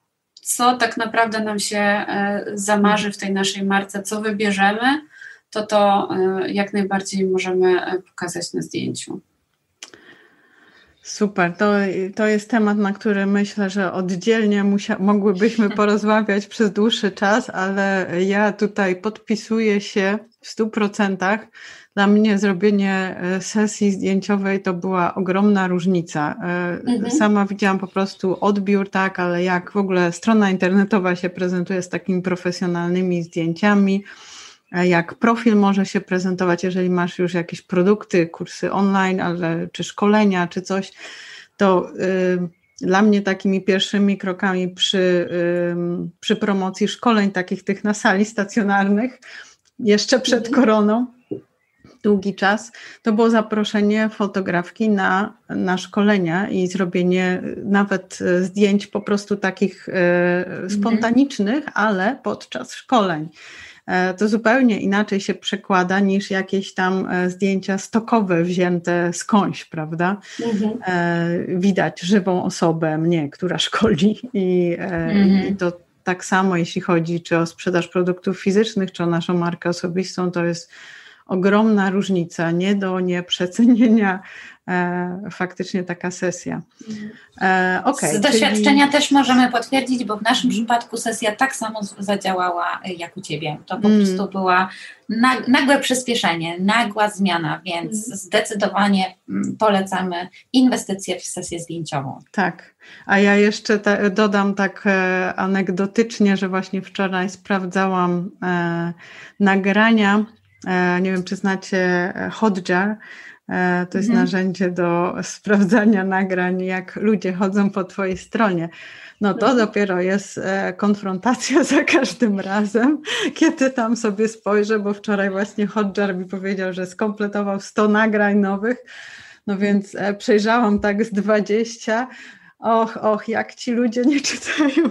co tak naprawdę nam się e, zamarzy w tej naszej marce, co wybierzemy, to to e, jak najbardziej możemy pokazać na zdjęciu. Super, to, to jest temat, na który myślę, że oddzielnie musia- mogłybyśmy porozmawiać przez dłuższy czas, ale ja tutaj podpisuję się w stu procentach. Dla mnie zrobienie sesji zdjęciowej to była ogromna różnica. Mhm. Sama widziałam po prostu odbiór, tak, ale jak w ogóle strona internetowa się prezentuje z takimi profesjonalnymi zdjęciami, jak profil może się prezentować, jeżeli masz już jakieś produkty, kursy online, ale, czy szkolenia, czy coś, to y, dla mnie takimi pierwszymi krokami przy, y, przy promocji szkoleń takich tych na sali stacjonarnych, jeszcze przed koroną, długi czas, to było zaproszenie fotografki na, na szkolenia i zrobienie nawet zdjęć po prostu takich y, spontanicznych, ale podczas szkoleń. To zupełnie inaczej się przekłada niż jakieś tam zdjęcia stokowe wzięte skądś, prawda? Mhm. Widać żywą osobę, mnie, która szkoli i, mhm. i to tak samo, jeśli chodzi czy o sprzedaż produktów fizycznych, czy o naszą markę osobistą, to jest ogromna różnica, nie do nieprzecenienia e, faktycznie taka sesja. E, okay, Z doświadczenia czyli... też możemy potwierdzić, bo w naszym mm. przypadku sesja tak samo zadziałała jak u Ciebie. To po mm. prostu była nag- nagłe przyspieszenie, nagła zmiana, więc mm. zdecydowanie polecamy inwestycje w sesję zdjęciową. Tak, a ja jeszcze ta, dodam tak e, anegdotycznie, że właśnie wczoraj sprawdzałam e, nagrania. Nie wiem, czy znacie Hotjar, to jest mm. narzędzie do sprawdzania nagrań, jak ludzie chodzą po Twojej stronie. No to mm. dopiero jest konfrontacja za każdym razem, kiedy tam sobie spojrzę, bo wczoraj właśnie Hotjar mi powiedział, że skompletował sto nagrań nowych, no więc przejrzałam tak z dwadzieścia. Och, och, jak ci ludzie nie czytają.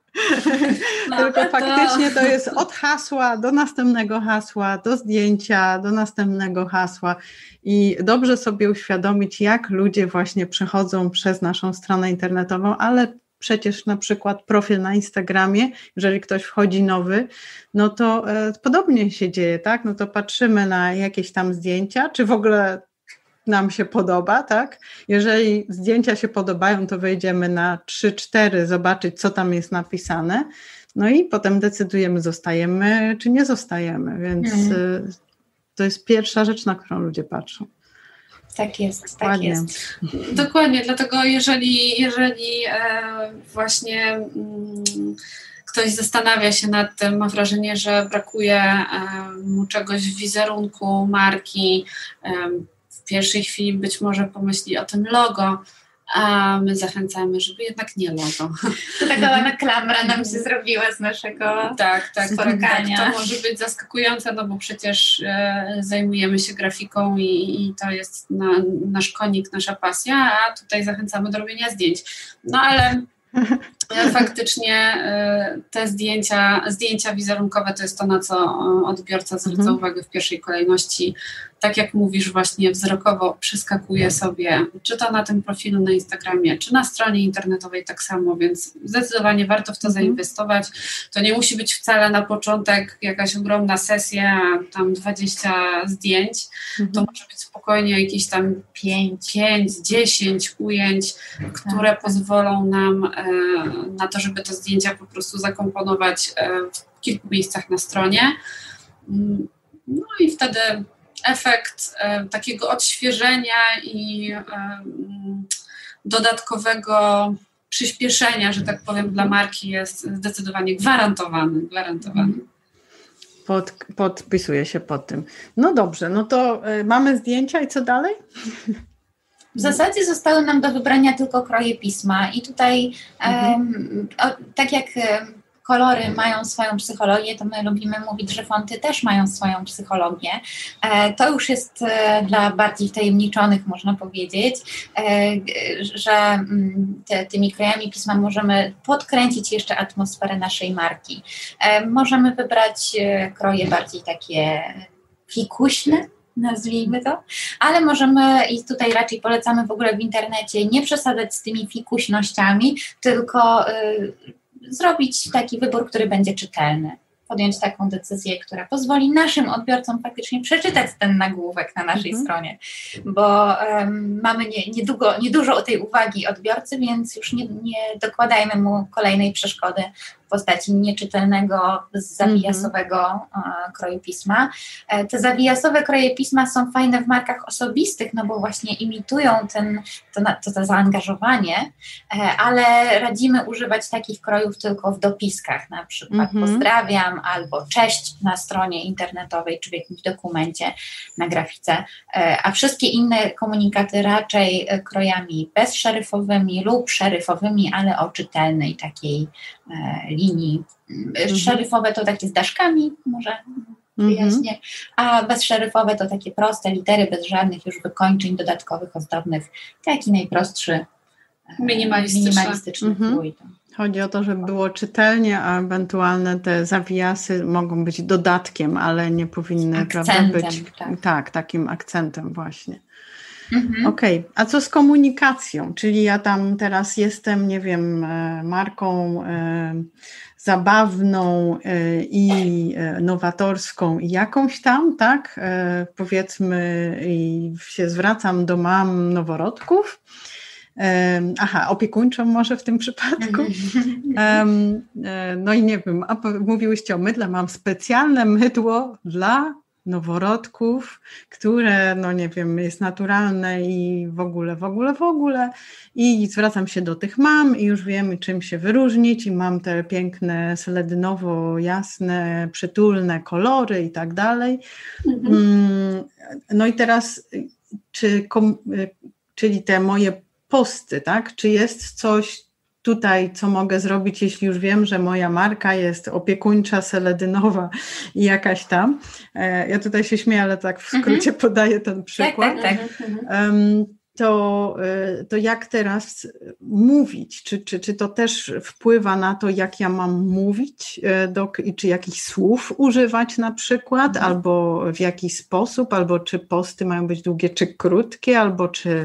No, tylko to... faktycznie to jest od hasła do następnego hasła, do zdjęcia, do następnego hasła i dobrze sobie uświadomić, jak ludzie właśnie przechodzą przez naszą stronę internetową, ale przecież na przykład profil na Instagramie, jeżeli ktoś wchodzi nowy, no to e, podobnie się dzieje, tak? No to patrzymy na jakieś tam zdjęcia, czy w ogóle nam się podoba, tak? Jeżeli zdjęcia się podobają, to wejdziemy na trzy cztery, zobaczyć, co tam jest napisane, no i potem decydujemy, zostajemy, czy nie zostajemy, więc mm. to jest pierwsza rzecz, na którą ludzie patrzą. Tak jest, tak jest. Dokładnie, dlatego jeżeli, jeżeli e, właśnie mm, ktoś zastanawia się nad tym, ma wrażenie, że brakuje e, mu czegoś w wizerunku marki, e, w pierwszej chwili być może pomyśli o tym logo, a my zachęcamy, żeby jednak nie logo. To taka ładna klamra nam się zrobiła z naszego tak, tak, spotkania. Tak, to może być zaskakujące, no bo przecież e, zajmujemy się grafiką i, i to jest na, nasz konik, nasza pasja, a tutaj zachęcamy do robienia zdjęć. No ale faktycznie te zdjęcia, zdjęcia wizerunkowe to jest to, na co odbiorca zwraca mhm. uwagę w pierwszej kolejności. Tak jak mówisz, właśnie wzrokowo przeskakuje sobie, czy to na tym profilu na Instagramie, czy na stronie internetowej tak samo, więc zdecydowanie warto w to mhm. zainwestować. To nie musi być wcale na początek jakaś ogromna sesja, tam dwadzieścia zdjęć. Mhm. To może być spokojnie jakieś tam pięć, dziesięć ujęć, które tak. pozwolą nam e, na to, żeby te zdjęcia po prostu zakomponować e, w kilku miejscach na stronie. No i wtedy efekt e, takiego odświeżenia i e, dodatkowego przyspieszenia, że tak powiem, dla marki jest zdecydowanie gwarantowany. gwarantowany. Pod, podpisuję się pod tym. No dobrze, no to y, mamy zdjęcia i co dalej? W zasadzie zostały nam do wybrania tylko kroje pisma i tutaj mhm. um, o, tak jak kolory mają swoją psychologię, to my lubimy mówić, że fonty też mają swoją psychologię. E, to już jest e, dla bardziej wtajemniczonych, można powiedzieć, e, że m, te, tymi krojami pisma możemy podkręcić jeszcze atmosferę naszej marki. E, możemy wybrać e, kroje bardziej takie fikuśne, nazwijmy to, ale możemy i tutaj raczej polecamy w ogóle w internecie nie przesadzać z tymi fikuśnościami, tylko y, zrobić taki wybór, który będzie czytelny. podjąć taką decyzję, która pozwoli naszym odbiorcom faktycznie przeczytać ten nagłówek na naszej mhm. stronie, bo um, mamy nie, niedługo, niedużo o tej uwagi odbiorcy, więc już nie, nie dokładajmy mu kolejnej przeszkody w postaci nieczytelnego, zawijasowego mm-hmm. kroju pisma. Te zawijasowe kroje pisma są fajne w markach osobistych, no bo właśnie imitują ten, to, to, to zaangażowanie, ale radzimy używać takich krojów tylko w dopiskach, na przykład mm-hmm. pozdrawiam albo cześć na stronie internetowej czy w jakimś dokumencie na grafice, a wszystkie inne komunikaty raczej krojami bezszeryfowymi lub szeryfowymi, ale o czytelnej takiej linii. Mm-hmm. Szeryfowe to takie z daszkami, może wyjaśnię, mm-hmm. a bezszeryfowe to takie proste litery, bez żadnych już wykończeń dodatkowych, ozdobnych, taki najprostszy minimalistyczny, minimalistyczny mm-hmm. krój. Chodzi o to, żeby było czytelnie, a ewentualne te zawijasy mogą być dodatkiem, ale nie powinny prawda, być tak. tak, takim akcentem właśnie. Mhm. Okej, okay. A co z komunikacją? Czyli ja tam teraz jestem, nie wiem, marką e, zabawną e, i e, nowatorską i jakąś tam, tak? E, powiedzmy i się zwracam do mam noworodków. E, aha, opiekuńczą może w tym przypadku. E, no i nie wiem, a mówiłyście o mydle, mam specjalne mydło dla noworodków, które, no nie wiem, jest naturalne i w ogóle, w ogóle, w ogóle i zwracam się do tych mam i już wiemy, czym się wyróżnić i mam te piękne, seledynowo jasne, przytulne kolory i tak dalej. Mhm. No i teraz, czy, czyli te moje posty, tak, czy jest coś tutaj, co mogę zrobić, jeśli już wiem, że moja marka jest opiekuńcza, seledynowa i jakaś tam. Ja tutaj się śmieję, ale tak w skrócie mm-hmm. podaję ten przykład. Tak, tak, tak. To, to jak teraz mówić? Czy, czy, czy to też wpływa na to, jak ja mam mówić? Do, czy jakichś słów używać na przykład? Mm-hmm. Albo w jaki sposób? Albo czy posty mają być długie, czy krótkie? Albo czy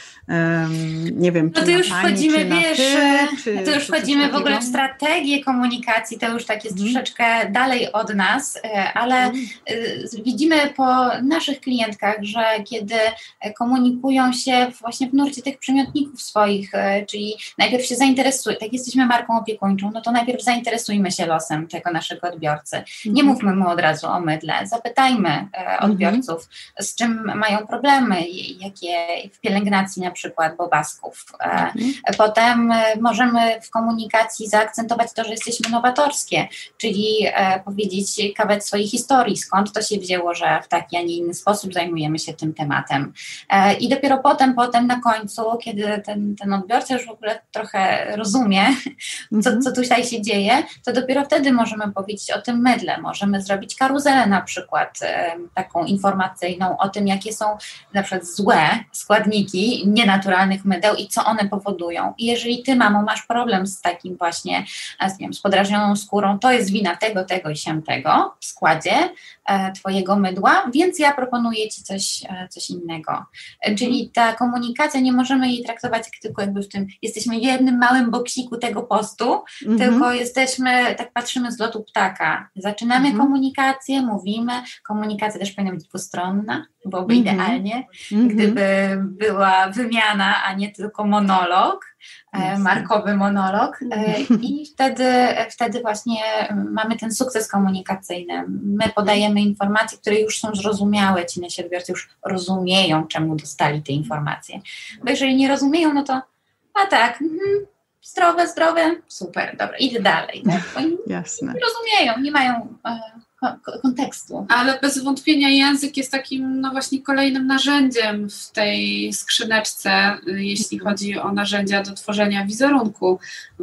Um, nie wiem, no czy to już na pani, wchodzimy, czy na wiesz, ty, czy, to już czy wchodzimy w ogóle w strategię komunikacji, to już tak jest mm. troszeczkę dalej od nas, ale mm. widzimy po naszych klientkach, że kiedy komunikują się właśnie w nurcie tych przymiotników swoich, czyli najpierw się zainteresuj, tak jesteśmy marką opiekuńczą, no to najpierw zainteresujmy się losem tego naszego odbiorcy. Mm. Nie mówmy mu od razu o mydle, zapytajmy odbiorców, mm. z czym mają problemy, jakie w pielęgnacji na przykład bobasków. Mhm. Potem możemy w komunikacji zaakcentować to, że jesteśmy nowatorskie, czyli powiedzieć kawałek swojej historii, skąd to się wzięło, że w taki, a nie inny sposób zajmujemy się tym tematem. I dopiero potem, potem na końcu, kiedy ten, ten odbiorca już w ogóle trochę rozumie, co, co tutaj się dzieje, to dopiero wtedy możemy powiedzieć o tym mydle. Możemy zrobić karuzelę na przykład, taką informacyjną o tym, jakie są na przykład złe składniki nienaturalnych mydeł i co one powodują. I jeżeli ty, mamo, masz problem z takim właśnie, z, nie wiem, z podrażnioną skórą, to jest wina tego, tego i siamtego w składzie e, twojego mydła, więc ja proponuję ci coś, e, coś innego. E, czyli ta komunikacja, nie możemy jej traktować jak tylko jakby w tym, jesteśmy w jednym małym boksiku tego postu, mm-hmm. tylko jesteśmy, tak patrzymy z lotu ptaka. Zaczynamy mm-hmm. komunikację, mówimy, komunikacja też powinna być dwustronna, byłoby mm-hmm. idealnie, mm-hmm. gdyby była wymiana, a nie tylko monolog, e, markowy monolog e, i wtedy, wtedy właśnie mamy ten sukces komunikacyjny. My podajemy informacje, które już są zrozumiałe, ci nasi odbiorcy już rozumieją, czemu dostali te informacje. Bo jeżeli nie rozumieją, no to a tak, mm, zdrowe, zdrowe, super, dobra, idę dalej. Tak? Bo Jasne. Nie rozumieją, nie mają e, kontekstu. Ale bez wątpienia język jest takim, no właśnie, kolejnym narzędziem w tej skrzyneczce, jeśli chodzi o narzędzia do tworzenia wizerunku,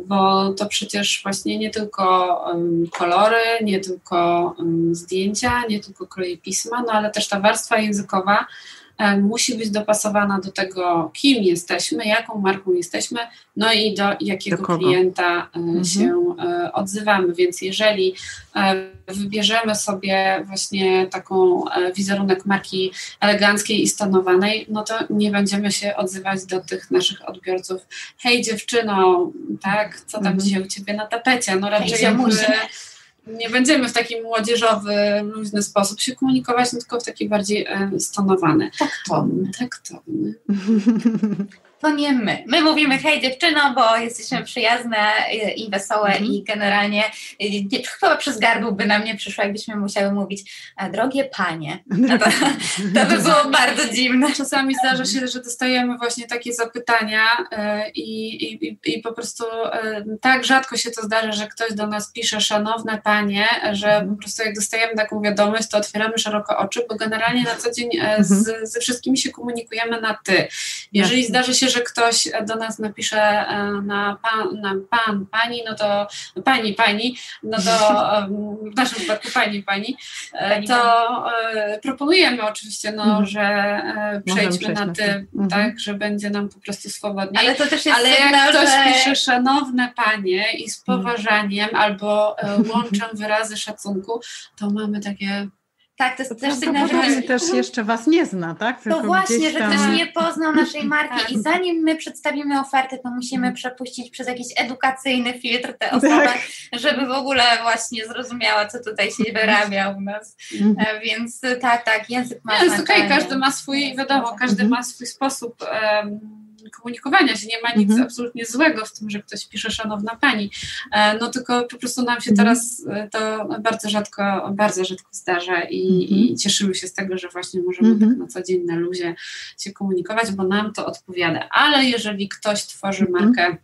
bo to przecież właśnie nie tylko um, kolory, nie tylko um, zdjęcia, nie tylko kroje pisma, no ale też ta warstwa językowa um, musi być dopasowana do tego, kim jesteśmy, jaką marką jesteśmy, no i do jakiego do klienta um, się um, odzywamy, więc jeżeli um, wybierzemy sobie właśnie taką wizerunek marki eleganckiej i stonowanej, no to nie będziemy się odzywać do tych naszych odbiorców. Hej dziewczyno, tak, co tam mm-hmm. dzisiaj u ciebie na tapecie? No raczej jakby, nie będziemy w taki młodzieżowy, luźny sposób się komunikować, no tylko w taki bardziej e, stonowany. Taktowny. Taktowny. To nie my. My mówimy hej dziewczyno, bo jesteśmy przyjazne i wesołe mm. i generalnie nie, chyba przez gardło by nam nie przyszło, jakbyśmy musiały mówić drogie panie. No to, to by było bardzo dziwne. Czasami zdarza się, że dostajemy właśnie takie zapytania i, i, i po prostu tak rzadko się to zdarza, że ktoś do nas pisze szanowne panie, że po prostu jak dostajemy taką wiadomość, to otwieramy szeroko oczy, bo generalnie na co dzień z, ze wszystkimi się komunikujemy na ty. Jeżeli zdarzy się, że ktoś do nas napisze na pan, na pan, pani, no to pani, pani, no to w naszym przypadku pani, pani, pani to pani. Proponujemy oczywiście, no, mhm. że przejdźmy na ty, mhm. tak, że będzie nam po prostu swobodnie. Ale to też jest Ale jak sygnał, ktoś że... pisze szanowne panie i z poważaniem mhm. albo łączą wyrazy szacunku, to mamy takie... Tak, to jest to też sygnał, że też jeszcze was nie zna, tak? Tylko to właśnie, tam... że ktoś nie poznał naszej marki i zanim my przedstawimy ofertę, to musimy przepuścić przez jakiś edukacyjny filtr tę osobę, tak. żeby w ogóle właśnie zrozumiała, co tutaj się wyrabia u nas. Mhm. Więc tak, tak, język ma... Nie, jest okej, okay, każdy ma swój, wiadomo, każdy mhm. ma swój sposób um, komunikowania się, nie ma nic mhm. absolutnie złego w tym, że ktoś pisze szanowna pani, no tylko po prostu nam się mhm. teraz to bardzo rzadko, bardzo rzadko zdarza i, mhm. i cieszymy się z tego, że właśnie możemy mhm. tak na co dzień na luzie się komunikować, bo nam to odpowiada, ale jeżeli ktoś tworzy markę mhm.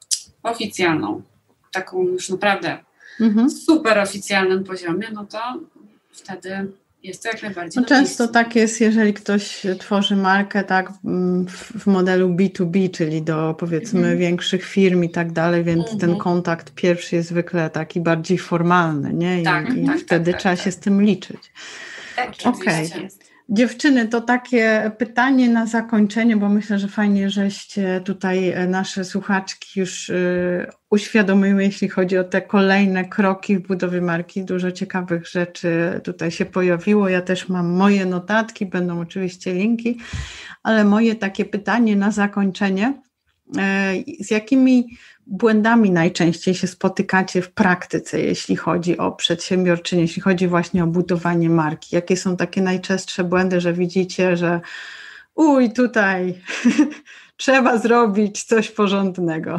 oficjalną, taką już naprawdę mhm. super oficjalnym poziomie, no to wtedy jest to jak najbardziej. No często tak jest, jeżeli ktoś tworzy markę tak w, w modelu B dwa B, czyli do powiedzmy mm. większych firm i tak dalej, więc mm-hmm. ten kontakt pierwszy jest zwykle taki bardziej formalny, nie? I, tak, i tak, wtedy tak, trzeba tak, się tak. z tym liczyć. Tak, okej. Okay. Dziewczyny, to takie pytanie na zakończenie, bo myślę, że fajnie, żeście tutaj nasze słuchaczki już uświadomiły, jeśli chodzi o te kolejne kroki w budowie marki. Dużo ciekawych rzeczy tutaj się pojawiło. Ja też mam moje notatki, będą oczywiście linki, ale moje takie pytanie na zakończenie. Z jakimi błędami najczęściej się spotykacie w praktyce, jeśli chodzi o przedsiębiorczynię, jeśli chodzi właśnie o budowanie marki? Jakie są takie najczęstsze błędy, że widzicie, że uj, tutaj trzeba zrobić coś porządnego?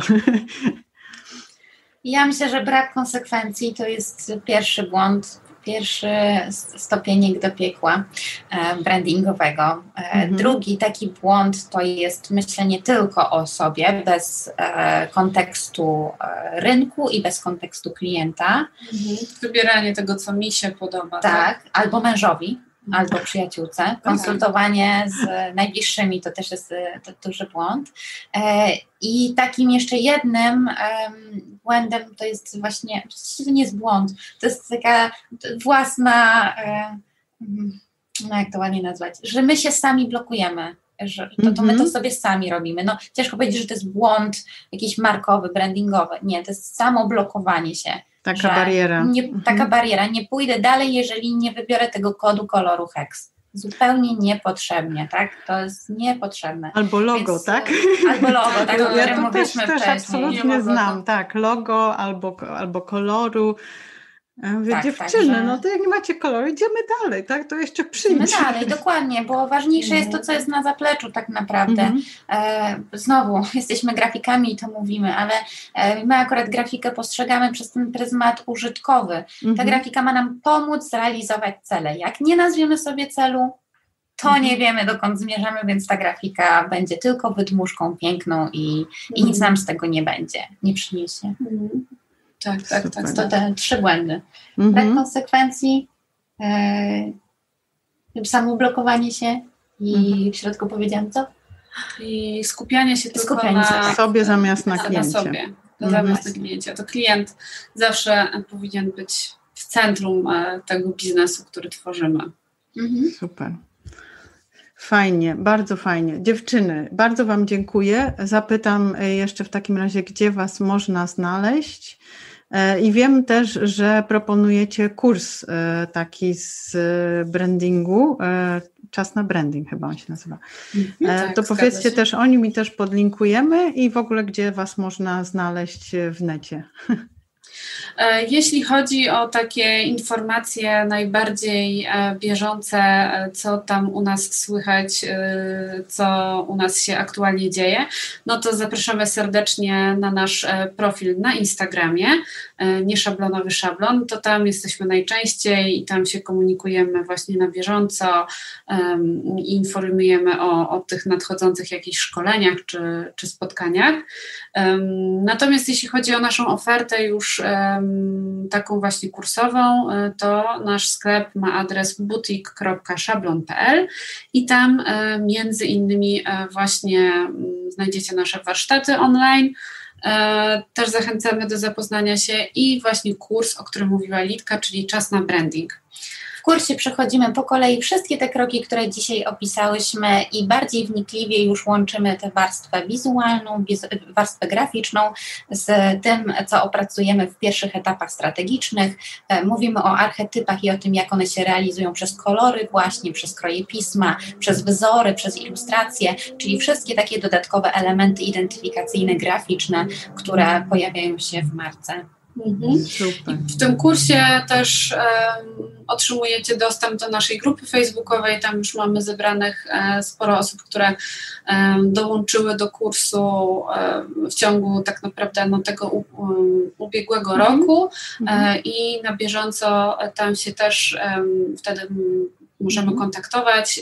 Ja myślę, że brak konsekwencji to jest pierwszy błąd, pierwszy stopienik do piekła brandingowego. Mhm. Drugi taki błąd to jest myślenie tylko o sobie, bez e, kontekstu e, rynku i bez kontekstu klienta. Mhm. Wybieranie tego, co mi się podoba. Tak, tak? Albo mężowi, albo przyjaciółce. Konsultowanie z najbliższymi to też jest to duży błąd. E, I takim jeszcze jednym um, błędem to jest właśnie, to nie jest błąd, to jest taka własna, um, no jak to ładnie nazwać, że my się sami blokujemy. Że to, to my to sobie sami robimy. No ciężko powiedzieć, że to jest błąd jakiś markowy, brandingowy. Nie, to jest samo blokowanie się. Taka bariera. Nie, mhm. Taka bariera. Nie pójdę dalej, jeżeli nie wybiorę tego kodu koloru hex. Zupełnie niepotrzebnie, tak? To jest niepotrzebne. Albo logo, Więc, tak? Albo logo, tak, o ja którym to też, mówiliśmy też absolutnie znam, tak. Logo albo, albo koloru. Ja mówię, tak, dziewczyny, tak, no to jak nie macie koloru, idziemy dalej, tak? To jeszcze przyjdzie. Idziemy dalej, dokładnie, bo ważniejsze jest to, co jest na zapleczu tak naprawdę. Mm-hmm. E, znowu, jesteśmy grafikami i to mówimy, ale e, my akurat grafikę postrzegamy przez ten pryzmat użytkowy. Mm-hmm. Ta grafika ma nam pomóc zrealizować cele. Jak nie nazwiemy sobie celu, to mm-hmm. nie wiemy, dokąd zmierzamy, więc ta grafika będzie tylko wydmuszką piękną i, mm-hmm. i nic nam z tego nie będzie, nie przyniesie. Mm-hmm. Tak, tak, Super. tak. To te trzy błędy. Mm-hmm. Brak konsekwencji, e, samoblokowanie się i mm-hmm. w środku powiedziałam co? I skupianie się tylko skupianie na się, sobie zamiast na, na kliencie. Na sobie, mm-hmm. zamiast na kliencie. To klient zawsze powinien być w centrum tego biznesu, który tworzymy. Mm-hmm. Super. Fajnie, bardzo fajnie. Dziewczyny, bardzo Wam dziękuję. Zapytam jeszcze w takim razie, gdzie Was można znaleźć. I wiem też, że proponujecie kurs taki z brandingu, Czas na branding chyba on się nazywa. No tak, to powiedzcie też o nim i też podlinkujemy i w ogóle gdzie Was można znaleźć w necie. Jeśli chodzi o takie informacje najbardziej bieżące, co tam u nas słychać, co u nas się aktualnie dzieje, no to zapraszamy serdecznie na nasz profil na Instagramie, Nieszablonowy Szablon, to tam jesteśmy najczęściej i tam się komunikujemy właśnie na bieżąco i informujemy o, o tych nadchodzących jakichś szkoleniach czy, czy spotkaniach. Natomiast jeśli chodzi o naszą ofertę już taką właśnie kursową, to nasz sklep ma adres boutique kropka szablon kropka p l i tam między innymi właśnie znajdziecie nasze warsztaty online. Też zachęcamy do zapoznania się i właśnie kurs, o którym mówiła Litka, czyli czas na branding. W kursie przechodzimy po kolei wszystkie te kroki, które dzisiaj opisałyśmy i bardziej wnikliwie już łączymy tę warstwę wizualną, warstwę graficzną z tym, co opracujemy w pierwszych etapach strategicznych. Mówimy o archetypach i o tym, jak one się realizują przez kolory właśnie, przez kroje pisma, przez wzory, przez ilustracje, czyli wszystkie takie dodatkowe elementy identyfikacyjne, graficzne, które pojawiają się w marce. Mhm. Super. W tym kursie też um, otrzymujecie dostęp do naszej grupy facebookowej, tam już mamy zebranych e, sporo osób, które e, dołączyły do kursu e, w ciągu tak naprawdę no, tego u, um, ubiegłego mhm. roku e, i na bieżąco tam się też e, wtedy możemy kontaktować,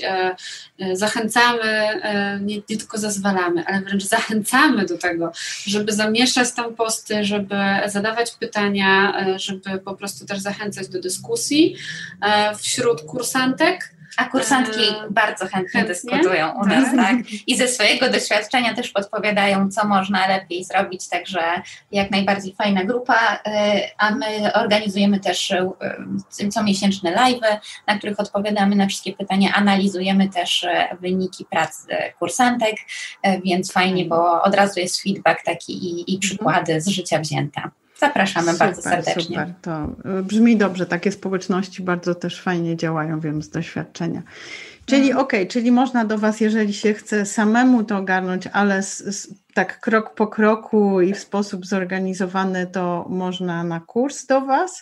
zachęcamy, nie, nie tylko zezwalamy, ale wręcz zachęcamy do tego, żeby zamieszczać tam posty, żeby zadawać pytania, żeby po prostu też zachęcać do dyskusji wśród kursantek. A kursantki e, bardzo chętnie, chętnie dyskutują u nas, tak? I ze swojego doświadczenia też podpowiadają, co można lepiej zrobić, także jak najbardziej fajna grupa, a my organizujemy też comiesięczne live'y, na których odpowiadamy na wszystkie pytania, analizujemy też wyniki prac kursantek, więc fajnie, bo od razu jest feedback taki i, i przykłady z życia wzięte. Zapraszamy super, bardzo serdecznie. Super, to brzmi dobrze, takie społeczności bardzo też fajnie działają, wiem z doświadczenia. Czyli mm. okej, okay, czyli można do Was, jeżeli się chce samemu to ogarnąć, ale z, z, tak krok po kroku i w sposób zorganizowany, to można na kurs do Was.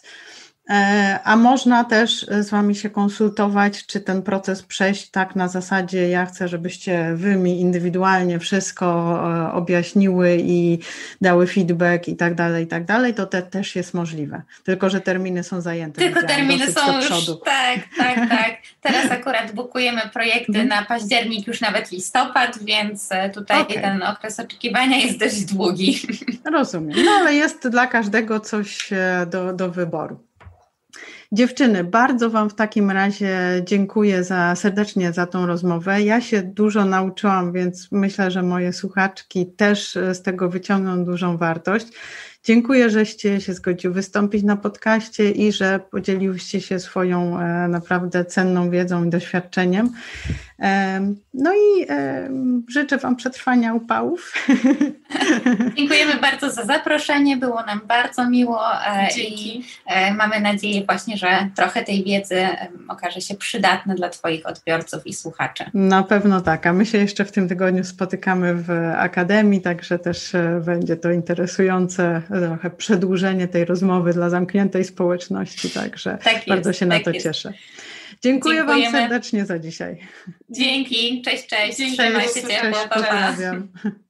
A można też z Wami się konsultować, czy ten proces przejść tak na zasadzie, ja chcę, żebyście Wy mi indywidualnie wszystko objaśniły i dały feedback i tak dalej, i tak dalej, to te, też jest możliwe. Tylko, że terminy są zajęte. Tylko terminy są już, tak, tak, tak. Teraz akurat bukujemy projekty hmm. na październik, już nawet listopad, więc tutaj okay. ten okres oczekiwania jest dość długi. Rozumiem, no ale jest dla każdego coś do, do wyboru. Dziewczyny, bardzo Wam w takim razie dziękuję za, serdecznie za tą rozmowę. Ja się dużo nauczyłam, więc myślę, że moje słuchaczki też z tego wyciągną dużą wartość. Dziękuję, żeście się zgodziły wystąpić na podcaście i że podzieliłyście się swoją e, naprawdę cenną wiedzą i doświadczeniem. E, no i e, życzę Wam przetrwania upałów. Dziękujemy bardzo za zaproszenie, było nam bardzo miło e, i e, mamy nadzieję właśnie, że trochę tej wiedzy e, okaże się przydatna dla Twoich odbiorców i słuchaczy. Na pewno tak, a my się jeszcze w tym tygodniu spotykamy w Akademii, także też e, będzie to interesujące, trochę przedłużenie tej rozmowy dla zamkniętej społeczności, także tak jest, bardzo się tak na to jest. cieszę. Dziękuję Dziękujemy. Wam serdecznie za dzisiaj. Dzięki, cześć, cześć. Dzięki, trzymaj się ciepło, pa, pozdrawiam.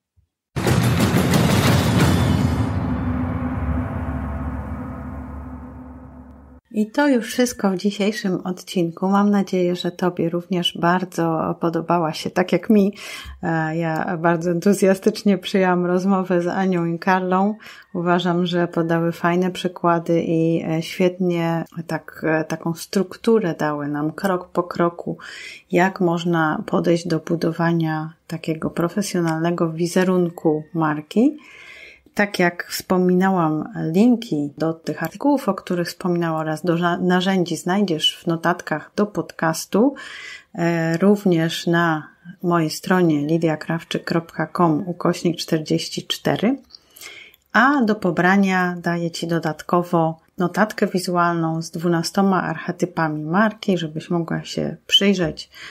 I to już wszystko w dzisiejszym odcinku. Mam nadzieję, że Tobie również bardzo podobała się, tak jak mi. Ja bardzo entuzjastycznie przyjęłam rozmowę z Anią i Karlą. Uważam, że podały fajne przykłady i świetnie tak, taką strukturę dały nam krok po kroku, jak można podejść do budowania takiego profesjonalnego wizerunku marki. Tak jak wspominałam, linki do tych artykułów, o których wspominałam, oraz do narzędzi znajdziesz w notatkach do podcastu, również na mojej stronie lidia krawczyk kropka com ukośnik czterdzieści cztery, a do pobrania daję Ci dodatkowo notatkę wizualną z dwunastoma archetypami marki, żebyś mogła się przyjrzeć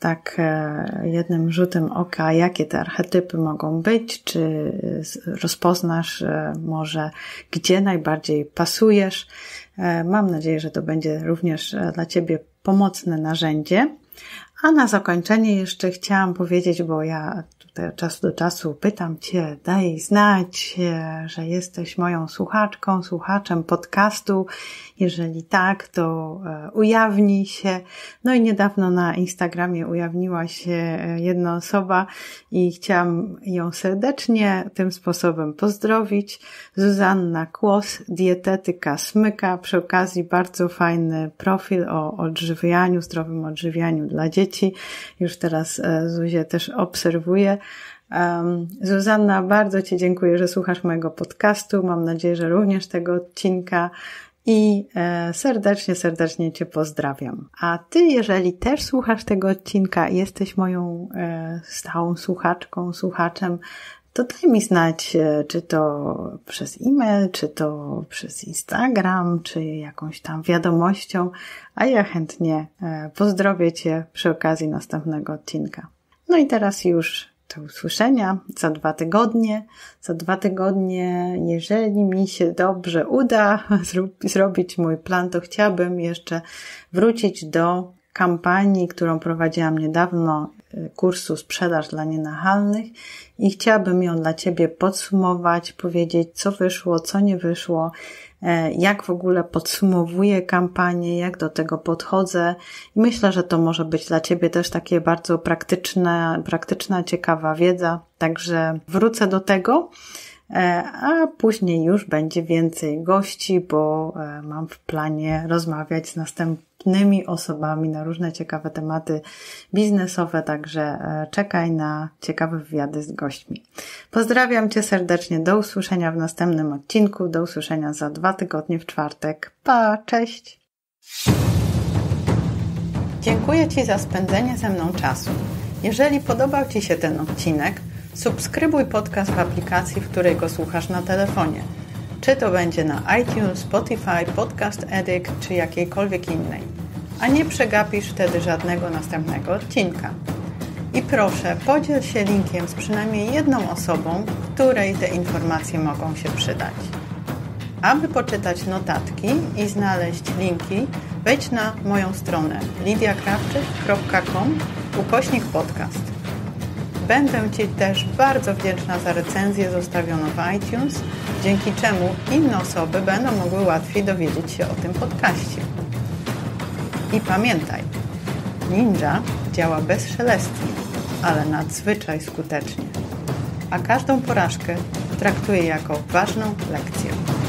tak jednym rzutem oka, jakie te archetypy mogą być, czy rozpoznasz może, gdzie najbardziej pasujesz. Mam nadzieję, że to będzie również dla Ciebie pomocne narzędzie. A na zakończenie jeszcze chciałam powiedzieć, bo ja tutaj od czasu do czasu pytam Cię, daj znać, że jesteś moją słuchaczką, słuchaczem podcastu. Jeżeli tak, to ujawnij się. No i niedawno na Instagramie ujawniła się jedna osoba i chciałam ją serdecznie tym sposobem pozdrowić. Zuzanna Kłos, dietetyka Smyka. Przy okazji bardzo fajny profil o odżywianiu, zdrowym odżywianiu dla dzieci. Już teraz Zuzię też obserwuję. Um, Zuzanna, bardzo Ci dziękuję, że słuchasz mojego podcastu. Mam nadzieję, że również tego odcinka i e, serdecznie, serdecznie Cię pozdrawiam. A Ty, jeżeli też słuchasz tego odcinka i jesteś moją e, stałą słuchaczką, słuchaczem, to daj mi znać, e, czy to przez e-mail, czy to przez Instagram, czy jakąś tam wiadomością, a ja chętnie e, pozdrowię Cię przy okazji następnego odcinka. No i teraz już do usłyszenia za dwa tygodnie. Za dwa tygodnie, jeżeli mi się dobrze uda zrobić mój plan, to chciałabym jeszcze wrócić do kampanii, którą prowadziłam niedawno, kursu Sprzedaż dla Nienachalnych i chciałabym ją dla Ciebie podsumować, powiedzieć, co wyszło, co nie wyszło, jak w ogóle podsumowuję kampanię, jak do tego podchodzę i myślę, że to może być dla Ciebie też takie bardzo praktyczne, praktyczna, ciekawa wiedza, także wrócę do tego, a później już będzie więcej gości, bo mam w planie rozmawiać z następnymi osobami na różne ciekawe tematy biznesowe, także czekaj na ciekawe wywiady z gośćmi. Pozdrawiam Cię serdecznie, do usłyszenia w następnym odcinku, do usłyszenia za dwa tygodnie w czwartek. Pa, cześć! Dziękuję Ci za spędzenie ze mną czasu. Jeżeli podobał Ci się ten odcinek, subskrybuj podcast w aplikacji, w której go słuchasz na telefonie. Czy to będzie na iTunes, Spotify, Podcast Addict, czy jakiejkolwiek innej. A nie przegapisz wtedy żadnego następnego odcinka. I proszę, podziel się linkiem z przynajmniej jedną osobą, której te informacje mogą się przydać. Aby poczytać notatki i znaleźć linki, wejdź na moją stronę lidia krawczyk kropka com ukośnik podcast. Będę Ci też bardzo wdzięczna za recenzję zostawioną w iTunes, dzięki czemu inne osoby będą mogły łatwiej dowiedzieć się o tym podcaście. I pamiętaj, ninja działa bezszelestnie, ale nadzwyczaj skutecznie, a każdą porażkę traktuje jako ważną lekcję.